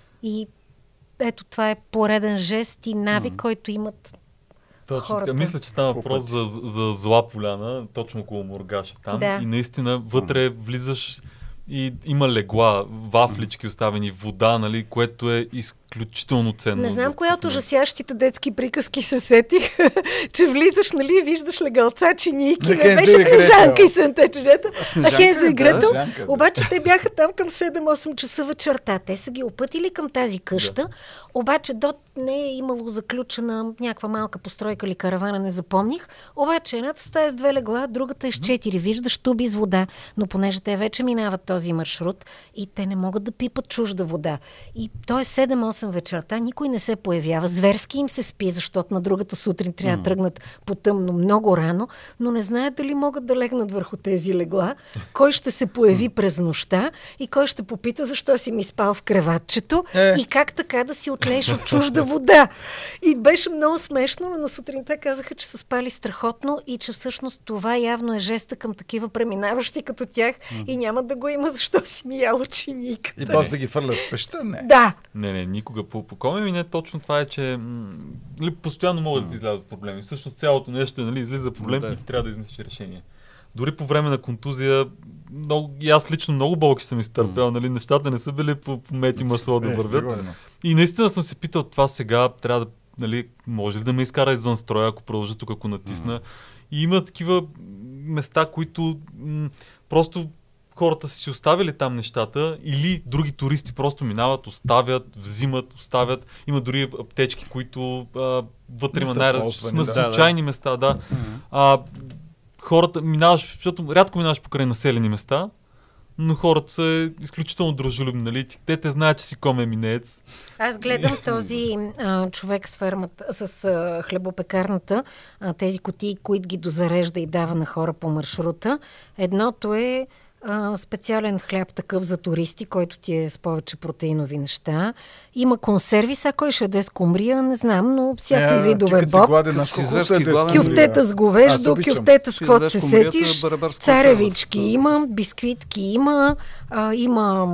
И ето това е пореден жест и навик, който имат точно така. Мисля, че става въпрос за зла поляна, точно около Мургаша там. Да. И наистина вътре влизаш и има легла, вафлички оставени, вода, нали, което е изключително ценно. Не знам коя от ужасящите детски приказки се сетих, че влизаш, нали, виждаш легалца, чинийки, беше Снежанка и Сенте чужета, а Хензо и Гретел. Обаче те бяха там към 7-8 часа вечерта. Те са ги опътили към тази къща, обаче не е имало заключена някаква малка постройка или каравана, не запомних. Обаче едната стая с 2 легла, другата е с 4. Виждаш туби с вода, но понеже те вече минават този маршрут и те не могат да пипат чужда вода. И то е 7-8 вечерта, никой не се появява. Зверски им се спи, защото на другата сутрин трябва да тръгнат по-тъмно много рано, но не знаят дали могат да легнат върху тези легла, кой ще се появи през нощта и кой ще попита защо си ми спал в креватчето и как така да си отлееш от чужда вода. И беше много смешно, но на сутринта казаха, че са спали страхотно и че всъщност това явно е жеста към такива преминаващи като тях и няма да го има, защо си ми ял учениката. И после да ги фърля в пеща? Не. Да. Не, никога. По Комемине точно това е, че постоянно могат да ти излязат проблеми. Всъщност цялото нещо е, нали, излиза проблем и трябва да измислиш решение. Дори по време на контузия, и аз лично много болки съм изтърпял, нали, нещата не са били по мет и масло да вървят. И наистина съм се питал, това сега трябва да, нали, може ли да ме изкара извън строя, ако продължа тук, ако натисна. И има такива места, които просто хората са си оставили там нещата или други туристи просто минават, оставят, взимат, оставят. Има дори аптечки, които вътре има най-различни случайни места. Да. Хората минаваш, защото рядко минаваш покрай населени места, но хората са изключително дружелюбни, нали? Те знаят, че си комеминеец. Аз гледам този човек с фермата, с хлебопекарната, тези кутии, които ги дозарежда и дава на хора по маршрута. Едното е специален хляб такъв за туристи, който ти е с повече протеинови неща. Има консерви, сега кой ще яде скумрия, не знам, но всякакви видове боб. Кюфтета с говеждо, кюфтета с каквото се сетиш, царевички има, бисквитки има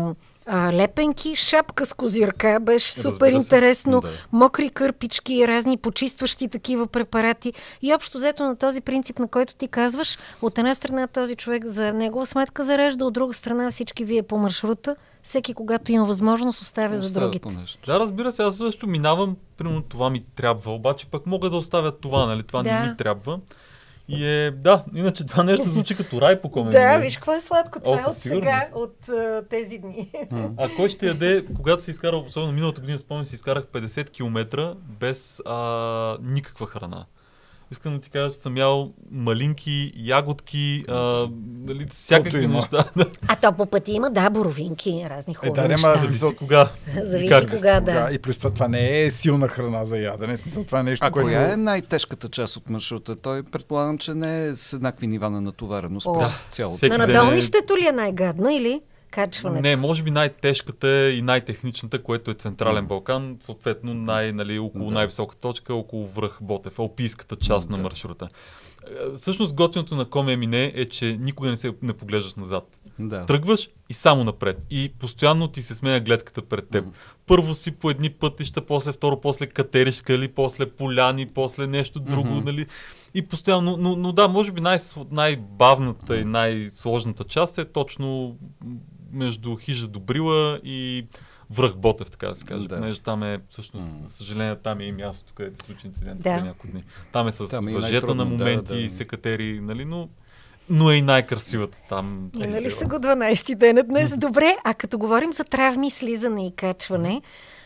лепенки, шапка с козирка, беше супер интересно, да. Мокри кърпички, разни почистващи такива препарати и общо взето на този принцип, на който ти казваш, от една страна този човек за негова сметка зарежда, от друга страна всички вие по маршрута, всеки когато има възможност оставя за другите. Да, разбира се, аз също минавам, примерно това ми трябва, обаче пък мога да оставя това, нали, това не ми трябва. И иначе това нещо звучи като рай по комен. Да, виж какво е сладко. Това е от сега, от тези дни. А кой ще яде, когато си изкарал, особено миналата година, спомням, си изкарах 50 км без никаква храна. Искам да ти кажа, че съм ял малинки, ягодки, нали, всякакви неща. А то по пъти има, боровинки, разни хубави неща. Зависи кога. Зависи кога, да. И плюс това не е силна храна за ядене. Смисъл, това е нещо, което... коя е най-тежката част от маршрута? Той предполагам, че не е с еднакви нива на натовареност през цялото. На надолнището ли е най-гадно или... качването? Не, може би най-тежката и най-техничната, което е Централен Балкан, съответно около най-висока точка, около връх Ботев, алпийската част на маршрута. Всъщност готиното на Коми Емине е, че никога не поглеждаш назад. Да. Тръгваш и само напред. И постоянно ти се сменя гледката пред теб. Първо си по едни пътища, после катери скали, после поляни, после нещо друго, нали? И постоянно, но да, може би най-бавната и най-сложната част е точно между Хижа Добрила и връх Ботев, така да се каже. Понеже там е, всъщност, за съжаление, там е и мястото, където се случи инцидент преди няколко дни. Там е с въжета на моменти, секатери, нали, но е и най-красивата там. Нали са го 12-ти ден днес? Добре, а като говорим за травми, слизане и качване,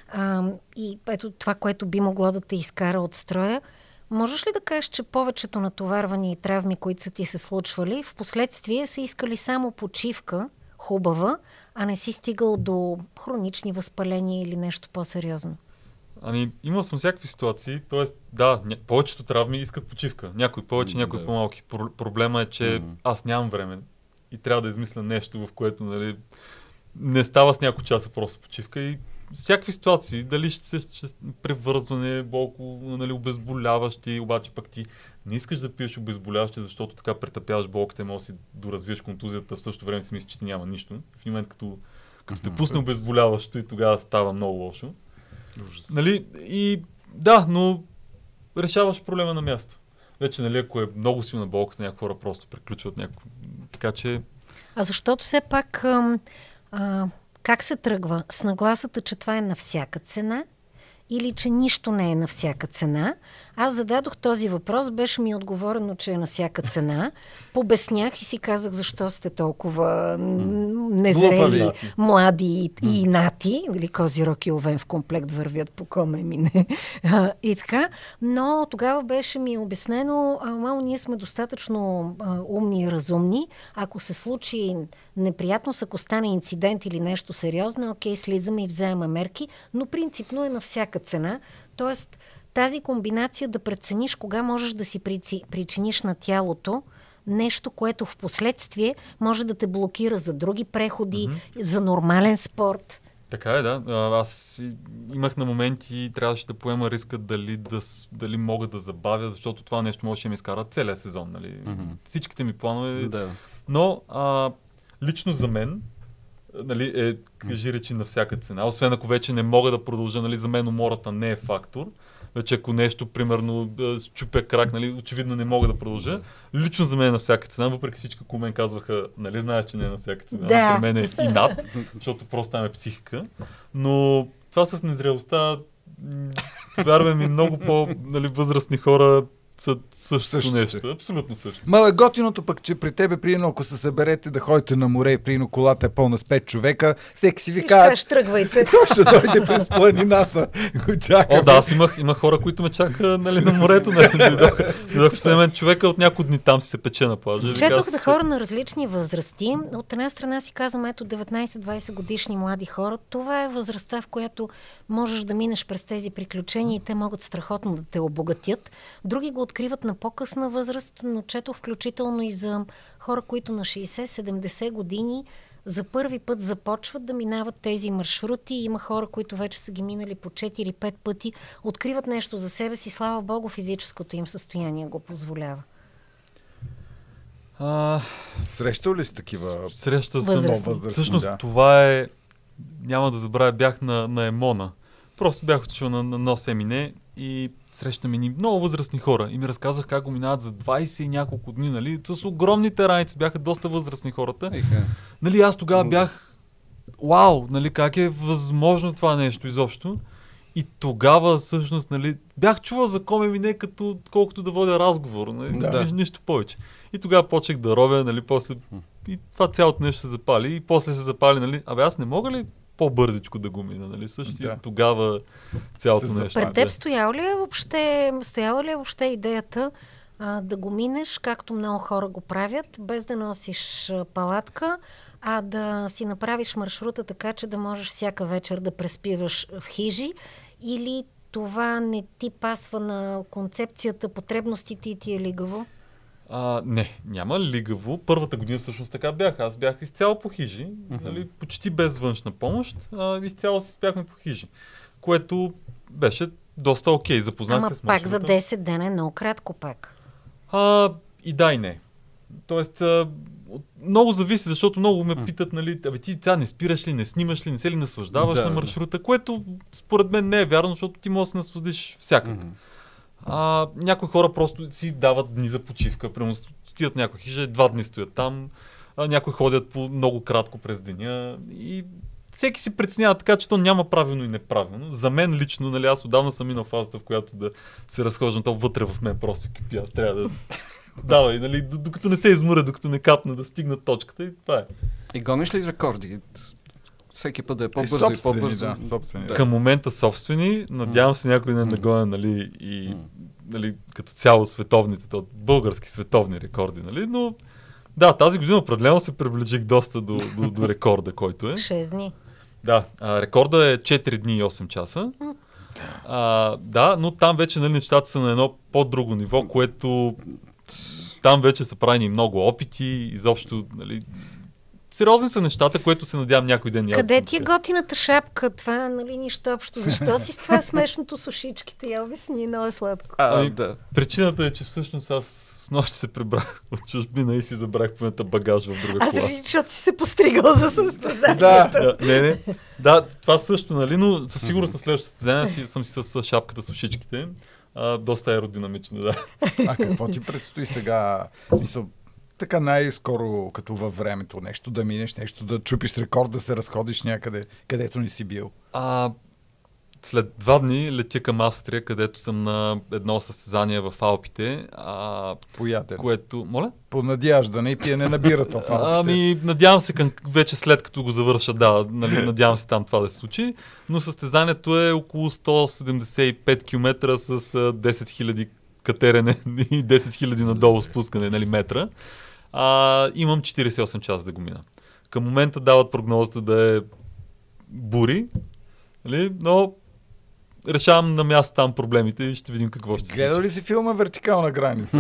и ето това, което би могло да те изкара от строя, можеш ли да кажеш, че повечето натоварвания и травми, които са ти се случвали, в последствие са искали само почивка, хубава, а не си стигал до хронични възпаления или нещо по-сериозно? Имал съм всякакви ситуации, т.е. повечето травми искат почивка. Някой повече, някой по-малки. Проблема е, че аз нямам време и трябва да измисля нещо, в което, нали, не става с няколко часа просто почивка и всякакви ситуации, дали ще се превързване, болко, нали, обезболяващи, обаче пък ти не искаш да пиеш обезболяващи, защото така претъпяваш болките, може да си доразвиеш контузията, в същото време си мислиш, че ти няма нищо. В момент като те пусне обезболяващо и тогава става много лошо. Нали? И но решаваш проблема на място. Вече, нали, ако е много силна болка, някои хора просто приключват така че... Защото все пак как се тръгва? С нагласата, че това е на всяка цена или че нищо не е на всяка цена? Аз зададох този въпрос, беше ми отговорено, че е на всяка цена. Побеснях и си казах, защо сте толкова незрели, млади и инати, или Козирог и Овен в комплект вървят по Коми Емине. И така. Но тогава беше ми обяснено, ние сме достатъчно умни и разумни. Ако се случи неприятност, ако стане инцидент или нещо сериозно, окей, слизаме и вземаме мерки, но принципно е на всяка цена. Тоест, тази комбинация да прецениш кога можеш да си причиниш на тялото нещо, което в последствие може да те блокира за други преходи, за нормален спорт. Така е, да. Аз имах на моменти и трябваше да поема риска дали мога да забавя, защото това нещо може да ми изкара целия сезон. Нали? Всичките ми планове. Да. Но лично за мен, нали, кажи речи на всяка цена. Освен ако вече не мога да продължа, нали, за мен умората не е фактор. Вече ако нещо, примерно, счупя крак, нали, очевидно не мога да продължа. Лично за мен е на всяка цена, въпреки всички, ако мен казваха, нали, знаеш, че не е на всяка цена. Да. При мен е и над, защото просто там е психика. Но това с незрелостта, вярвай ми, много по-възрастни хора са същото нещо. Абсолютно също. Готиното пък, че при тебе, приедно, ако се съберете да ходите на море и приедно колата е пълна с 5 човека, всеки си ви казва, тръгвайте. Ще дойде през планината. Аз имах хора, които ме чака, нали, на морето. Дойдох в мен човека от няколко дни там си се пече на плажа. Четох за хора на различни възрасти. От една страна си казвам, ето 19-20 годишни млади хора. Това е възрастта, в която можеш да минеш през тези приключения и те могат страхотно да те обогатят. Други го откриват на по-късна възраст, но четох включително и за хора, които на 60-70 години за първи път започват да минават тези маршрути. Има хора, които вече са ги минали по 4-5 пъти, откриват нещо за себе си, слава Богу, физическото им състояние го позволява. Срещал ли си такива? Срещал съм. Всъщност това е няма да забравя, бях на Емона. Просто бях отишъл на нос Емине и срещам едни много възрастни хора и ми разказах как го минават за 20 и няколко дни, нали, с огромните раници, бяха доста възрастни хората. Нали, аз тогава бях вау, нали, как е възможно това нещо изобщо. И тогава всъщност, нали, бях чувал за Ком Емине колкото да водя разговор, нали, нищо повече. И тогава почнах да робя, нали, после и това цялото нещо се запали и после се запали, нали, аз не мога ли по-бързичко да го мина, нали, също тогава цялото нещо. Пред теб стояла ли е въобще идеята да го минеш, както много хора го правят, без да носиш палатка, а да си направиш маршрута така, че да можеш всяка вечер да преспиваш в хижи, или това не ти пасва на концепцията, потребностите и ти е лигаво? Не, няма лигаво. Първата година всъщност така бях. Аз бях изцяло по хижи, нали, почти без външна помощ, изцяло си спяхме по хижи, което беше доста окей. Запознах се с маршрута. Пак за 10 дена е много кратко пак. И да, и не. Тоест, много зависи, защото много ме питат, нали, ти сега не спираш ли, не снимаш ли, не се ли наслаждаваш на маршрута, което според мен не е вярно, защото ти можеш да се насладиш всякак. Някои хора просто си дават дни за почивка. Примерно стоят някоя хижа, 2 дни стоят там, някои ходят по много кратко през деня и всеки си преценява така, че то няма правилно и неправилно. За мен лично, нали, аз отдавна съм минал фазата, в която да се разхождам, то вътре в мен просто кипи, аз трябва да давай, нали, докато не се измуря, докато не капна, да стигна точката и това е. И гониш ли рекорди? Всеки път да е по-бързо и по-бързо. Да. Към момента собствени, надявам се някой ден да гоня, нали, и нали, като цяло световните, български световни рекорди, нали, но да, тази година определено се приближих доста до рекорда, който е. 6 дни. Да, рекорда е 4 дни и 8 часа. Да, но там вече, нали, нещата са на едно по-друго ниво, което там вече са правени много опити, изобщо, нали, сериозни са нещата, което се надявам някой ден. Къде ти е готината шапка? Това, нали, нищо общо. Защо си с това смешното с ушичките? Я обясни, много е сладко. Причината е, че всъщност аз с нощи се прибрах от чужбина и си забрах пълната багаж в друга кола. Аз реших, защото си се постригал за състезанието. Не. Да, това също, нали, но със сигурност на следващото състезание съм си с шапката с ушичките. Доста аеродинамично, да. Какво ти предстои сега? В смисъл, така най-скоро като във времето, нещо да минеш, нещо да чупиш рекорд, да се разходиш някъде, където не си бил? След 2 дни летя към Австрия, където съм на едно състезание в Алпите. По ядене. Което... Моля? По надяждане и пиене на бирата в Алпите. Надявам се вече след като го завърша, нали, надявам се там това да се случи, но състезанието е около 175 км с 10 000 катерене и 10 000 надолу спускане, нали, метра. Имам 48 часа да го мина. Към момента дават прогнозата да е бури, нали, но решавам на място там проблемите и ще видим какво ще се случи. Гледал ли си филма "Вертикална граница"?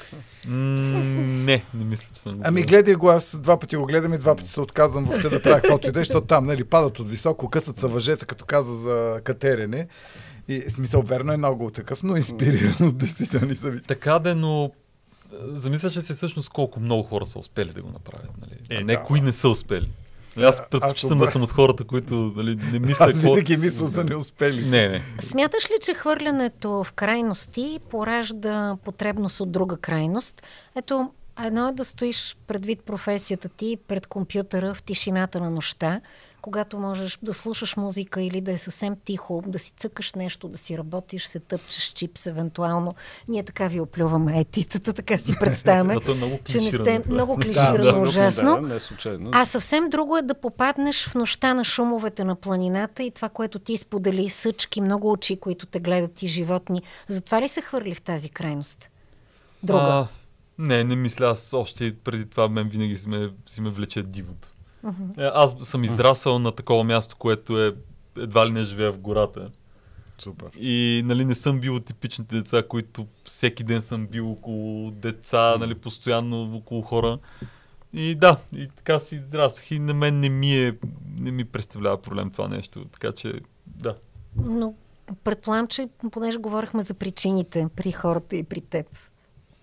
Не мисля, че съм го гледай го, аз 2 пъти го гледам и 2 пъти се отказвам въобще да правя каквото и да е, защото там, нали, падат от високо, късат са въжета, като каза за катерене. И смисъл, верно е много такъв, но инспириран от действителни събития. Така да, но замисляш ли си всъщност колко много хора са успели да го направят, нали? А не кои не са успели. Аз предпочитам да съм от хората, които, нали, не мисля... Аз винаги мисля за неуспели. Не. Смяташ ли, че хвърлянето в крайности поражда потребност от друга крайност? Ето, едно е да стоиш предвид професията ти пред компютъра в тишината на нощта, когато можеш да слушаш музика или да е съвсем тихо, да си цъкаш нещо, да си работиш, се тъпчеш чипс, евентуално. Ние така ви оплюваме етитата, така си представяме, че не сте много клиширано, ужасно. Не е случайно. А съвсем друго е да попаднеш в нощта на шумовете на планината и това, което ти сподели, съчки, много очи, които те гледат и животни. Затова ли се хвърли в тази крайност? Друга? Не мисля. Аз още преди това мен винаги си ме влече дивото. Аз съм израсъл на такова място, което е едва ли не живея в гората. Супер. И, нали, не съм бил от типичните деца, които всеки ден съм бил около деца, нали, постоянно около хора. И да, и така си израсах и на мен не ми представлява проблем това нещо. Така че, да. Но предполагам, че понеже говорихме за причините при хората и при теб.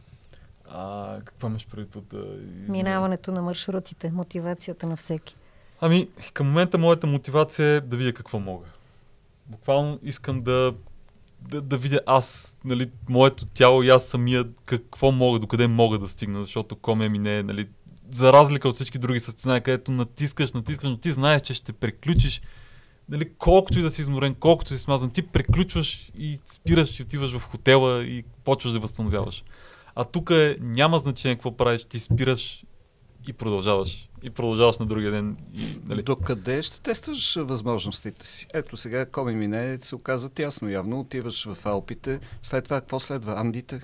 Какво имаш преди? Минаването на маршрутите, мотивацията на всеки. Ами, към момента моята мотивация е да видя какво мога. Буквално искам да видя аз, нали, моето тяло и аз самия какво мога, докъде мога да стигна, защото коме ми не е, нали, за разлика от всички други състезания, където натискаш, но ти знаеш, че ще приключиш, нали, колкото и да си изморен, колкото и да си смазан, ти приключваш и спираш и отиваш в хотела и почваш да възстановяваш. А тук няма значение какво правиш, ти спираш и продължаваш. И продължаваш на другия ден. Нали. Докъде ще тестваш възможностите си? Ето сега коме мине се оказа ясно, явно отиваш в Алпите. След това какво следва? Андите?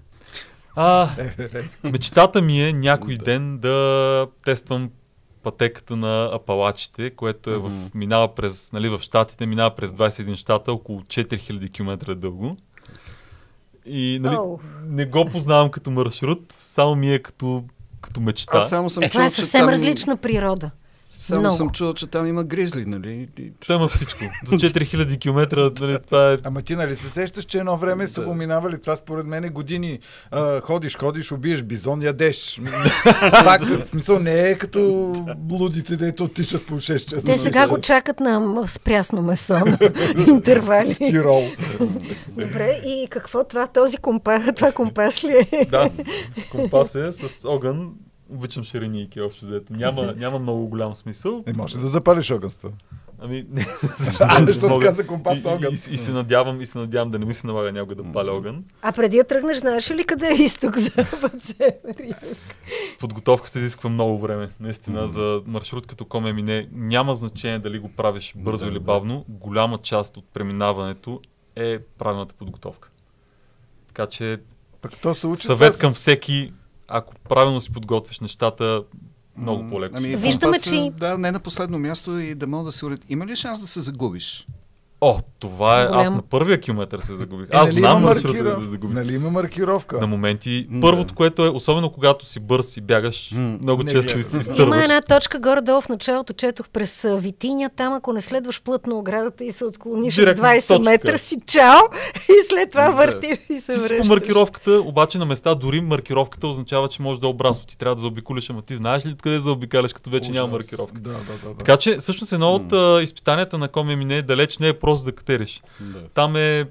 Мечтата ми е някой ден да тествам пътеката на Апалачите, което е минава през, нали, в щатите, минава през 21 щата, около 4000 км дълго. И, нали, не го познавам като маршрут, само ми е като мечта. Аз само съм чул, това е съвсем различна природа. Само съм чул, че там има гризли, нали? Там има всичко. За 4000 км, нали, това е... Ама ти, нали се сещаш, че едно време са го минавали? Това според мен е години. Ходиш, убиеш бизон, ядеш. Пак, в смисъл, не е като блудите, дето отишат по 6 часа. Те сега го чакат на спрясно месо, на интервали. Тирол. Добре, и какво това? Това компас ли е? Да, компас е с огън. Обичам ширинийки общо взето. Няма много голям смисъл. Може да запалиш огън с това. Ами, защото каза компас огън. И се надявам да не ми се налага някога да паля огън. А преди да тръгнеш, знаеш ли къде е изток, запад, север, юг? Подготовка се изисква много време. Наистина, за маршрут като Коме Мине няма значение дали го правиш бързо или бавно. Голяма част от преминаването е правилната подготовка. Така че съвет към всеки, ако правилно си подготвиш нещата, много по-леко. Виждаме, че... Да, не на последно място и да мога да се... Има ли шанс да се загубиш? Това е... Аз на първия километър се загубих. Аз знам маршрута да се загубих. Нали има маркировка? На моменти. Първото, което е, особено когато си бърз и бягаш, много често изтърваш. Има една точка горе-долу в началото, четох през Витиня, там ако не следваш плътно оградата и се отклониш с 20 метра си чао и след това въртиш и се връщаш. Ти си по маркировката, обаче на места дори маркировката означава, че може да е обрасно. Ти трябва да заобиколиш, ама ти знаеш ли къде заобикаляш, като вече няма маркировка. Да. Така че всъщност едно от изпитанията на Коме Мине далеч не е просто да катериш. Там е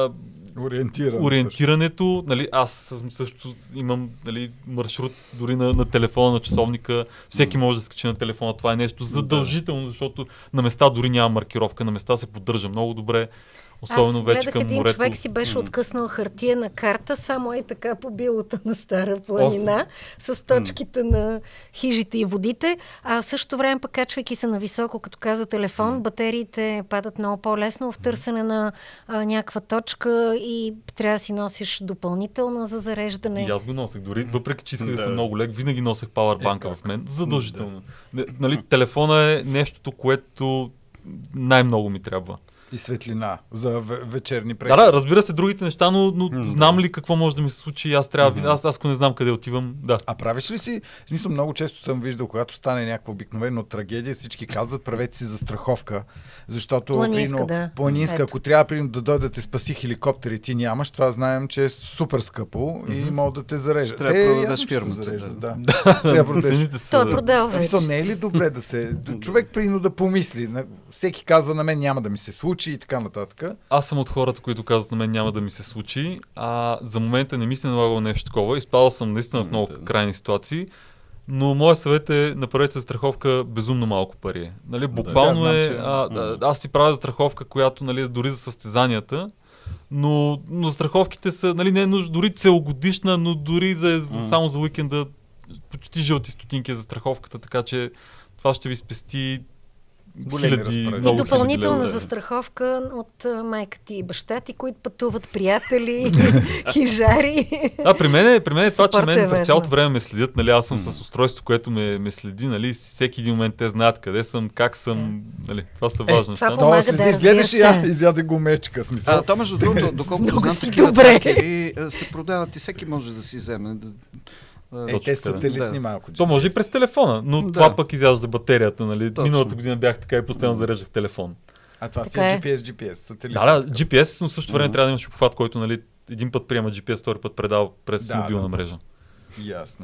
ориентирането. Нали, аз също имам, нали, маршрут дори на телефона, на часовника. Всеки може да скачи на телефона. Това е нещо задължително, защото на места дори няма маркировка. На места се поддържа много добре. Особено аз вече към един морето. Човек си беше откъснал хартиена карта, само е така по билото на Стара планина, с точките на хижите и водите, а в същото време пък качвайки се на високо, като каза телефон, батериите падат много по-лесно в търсене на някаква точка и трябва да си носиш допълнителна за зареждане. И аз го носех, дори въпреки че исках да съм много лек, винаги носех пауърбанка в мен, задължително. Нали, телефона е нещото, което най-много ми трябва. И светлина за вечерни прегледи. Да, разбира се, другите неща, но знам ли какво може да ми се случи, аз трябва, аз ако не знам къде отивам, да. А правиш ли си, в смисъл много често съм виждал, когато стане някаква обикновено трагедия, всички казват, правете си застраховка, защото планинска, ако трябва да дойде да те спаси хеликоптер и ти нямаш, това знаем, че е супер скъпо и могат да те зарежат. Трябва да продадеш фирмата. Той продава. В смисъл, не е ли добре да се... Човек прино да помисли. Всеки казва на мен няма да ми се случи и така нататък. Аз съм от хората, които казват на мен няма да ми се случи, а за момента не ми се налагало нещо такова. Изпадал съм наистина в много крайни ситуации, но моят съвет е направете застраховка безумно малко пари. Нали, буквално аз си правя застраховка, която, нали, дори за състезанията, но застраховките са, нали, не е нужда, дори целогодишна, но дори само за уикенда почти жълти стотинки за застраховката, така че това ще ви спести хиляди. И допълнителна застраховка от майка ти и баща ти, които пътуват приятели, хижари. При мен е това, че мен през цялото време ме следят. Нали, аз съм с устройство, което ме следи. Нали, всеки един момент те знаят къде съм, как съм. Нали, това са важни неща. Това помага да разбира се. Изяде го мечка. То между другото, доколкото знам, такива тракери се продават и всеки може да си вземе. Те сателитни малко. То може и през телефона, но това пък изяжда батерията. Нали? Миналата година бях така и постоянно зареждах телефон. А това си е GPS, сателит. Да, GPS, но в същото време трябва да имаш обхват, който, нали, един път приема GPS, втори път предава през мобилна мрежа. Ясно.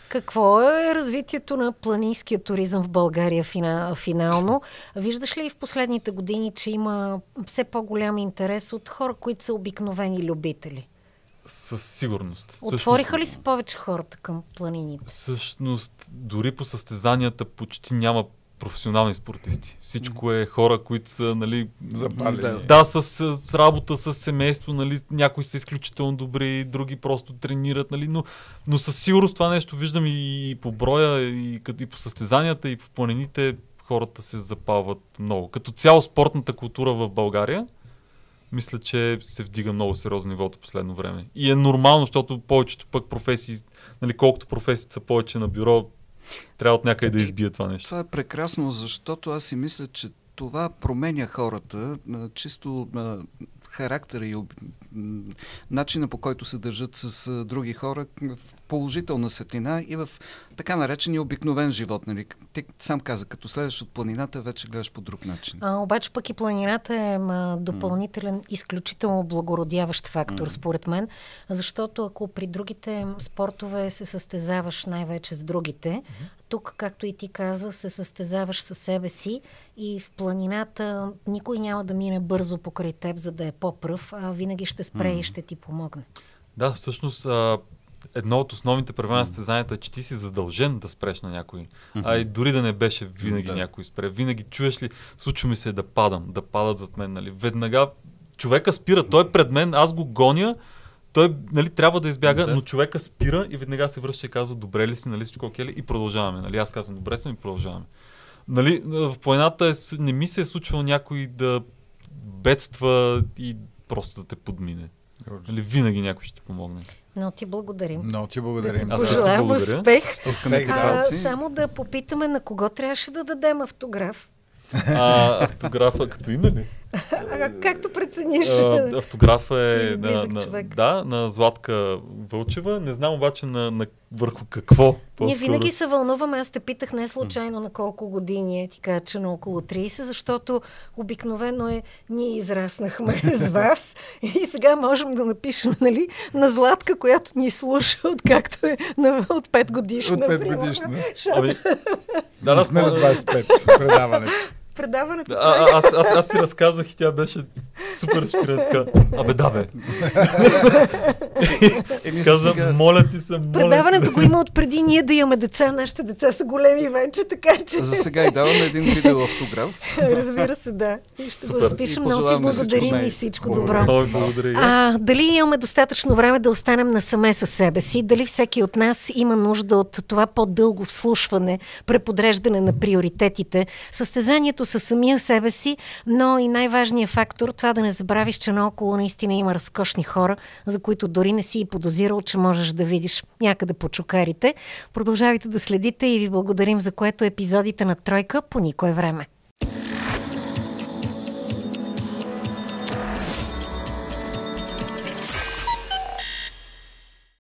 Какво е развитието на планинския туризъм в България финално? Виждаш ли и в последните години, че има все по-голям интерес от хора, които са обикновени любители? Със сигурност. Отвориха ли се повече хората към планините? Всъщност, дори по състезанията почти няма професионални спортисти. Всичко е хора, които са, нали, запалени. Да, с работа, с семейство, нали, някои са изключително добри, други просто тренират, нали, но със сигурност това нещо виждам и по броя, и по състезанията, и по планините хората се запалват много. Като цяло спортната култура в България, мисля, че се вдига много сериозно нивото последно време. И е нормално, защото повечето пък професии, нали, колкото професиите са повече на бюро, трябва от някъде да избие това нещо. Това е прекрасно, защото аз си мисля, че това променя хората, чисто характера и начина, по който се държат с други хора в положителна светлина и в така наречения обикновен живот. Нали? Ти сам каза, като следваш от планината, вече гледаш по друг начин. Обаче пък и планината е допълнителен, изключително благородяващ фактор, според мен, защото ако при другите спортове се състезаваш най-вече с другите, тук, както и ти каза, се състезаваш със себе си и в планината никой няма да мине бързо покрай теб, за да е по-пръв, а винаги ще спре и ще ти помогне. Да, всъщност едно от основните правила на състезанията е, че ти си задължен да спреш на някой. И дори да не беше, винаги някой спре. Винаги чуеш ли, случва ми се да падат зад мен. Нали? Веднага човека спира, той е пред мен, аз го гоня, той, нали, трябва да избяга, но човека спира и веднага се връща и казва, добре ли си, нали, всичко окей ли? И продължаваме. Нали? Аз казвам, добре съм и продължаваме. Нали, в планината не ми се е случвало някой да бедства и просто да те подмине. Нали, винаги някой ще ти помогне. Много ти благодарим. Много ти благодарим. Да ти пожелаем успех. Успех. Само да попитаме на кого трябваше да дадем автограф. Автографа като име ли? Както прецениш. Автографа е на Златка Вълчева. Не знам обаче върху какво. Ние винаги се вълнуваме. Аз те питах не случайно на колко години е. Ти кажа, че на около 30, защото обикновено ние израснахме с вас и сега можем да напишем, нали, на Златка, която ни слуша, откакто е от 5 годишна. От 5 годишна. Да, сме на 25 предаването. Предаването. Аз си разказах и тя беше супер шкира така. Каза, моля ти се, предаването го има отпреди ние да имаме деца. Нашите деца са големи вече, така че... За сега и даваме един видео автограф. Разбира се, да. И ще го разпишем. Много ти благодарим и всичко добро. Много благодаря. Дали имаме достатъчно време да останем насаме със себе си? Дали всеки от нас има нужда от това по-дълго вслушване, преподреждане на приоритетите, състезанието със самия себе си, но и най-важният фактор, това да не забравиш, че наоколо наистина има разкошни хора, за които дори не си и подозирал, че можеш да видиш някъде по чукарите. Продължавайте да следите и ви благодарим, за което епизодите на Тройка по никое време.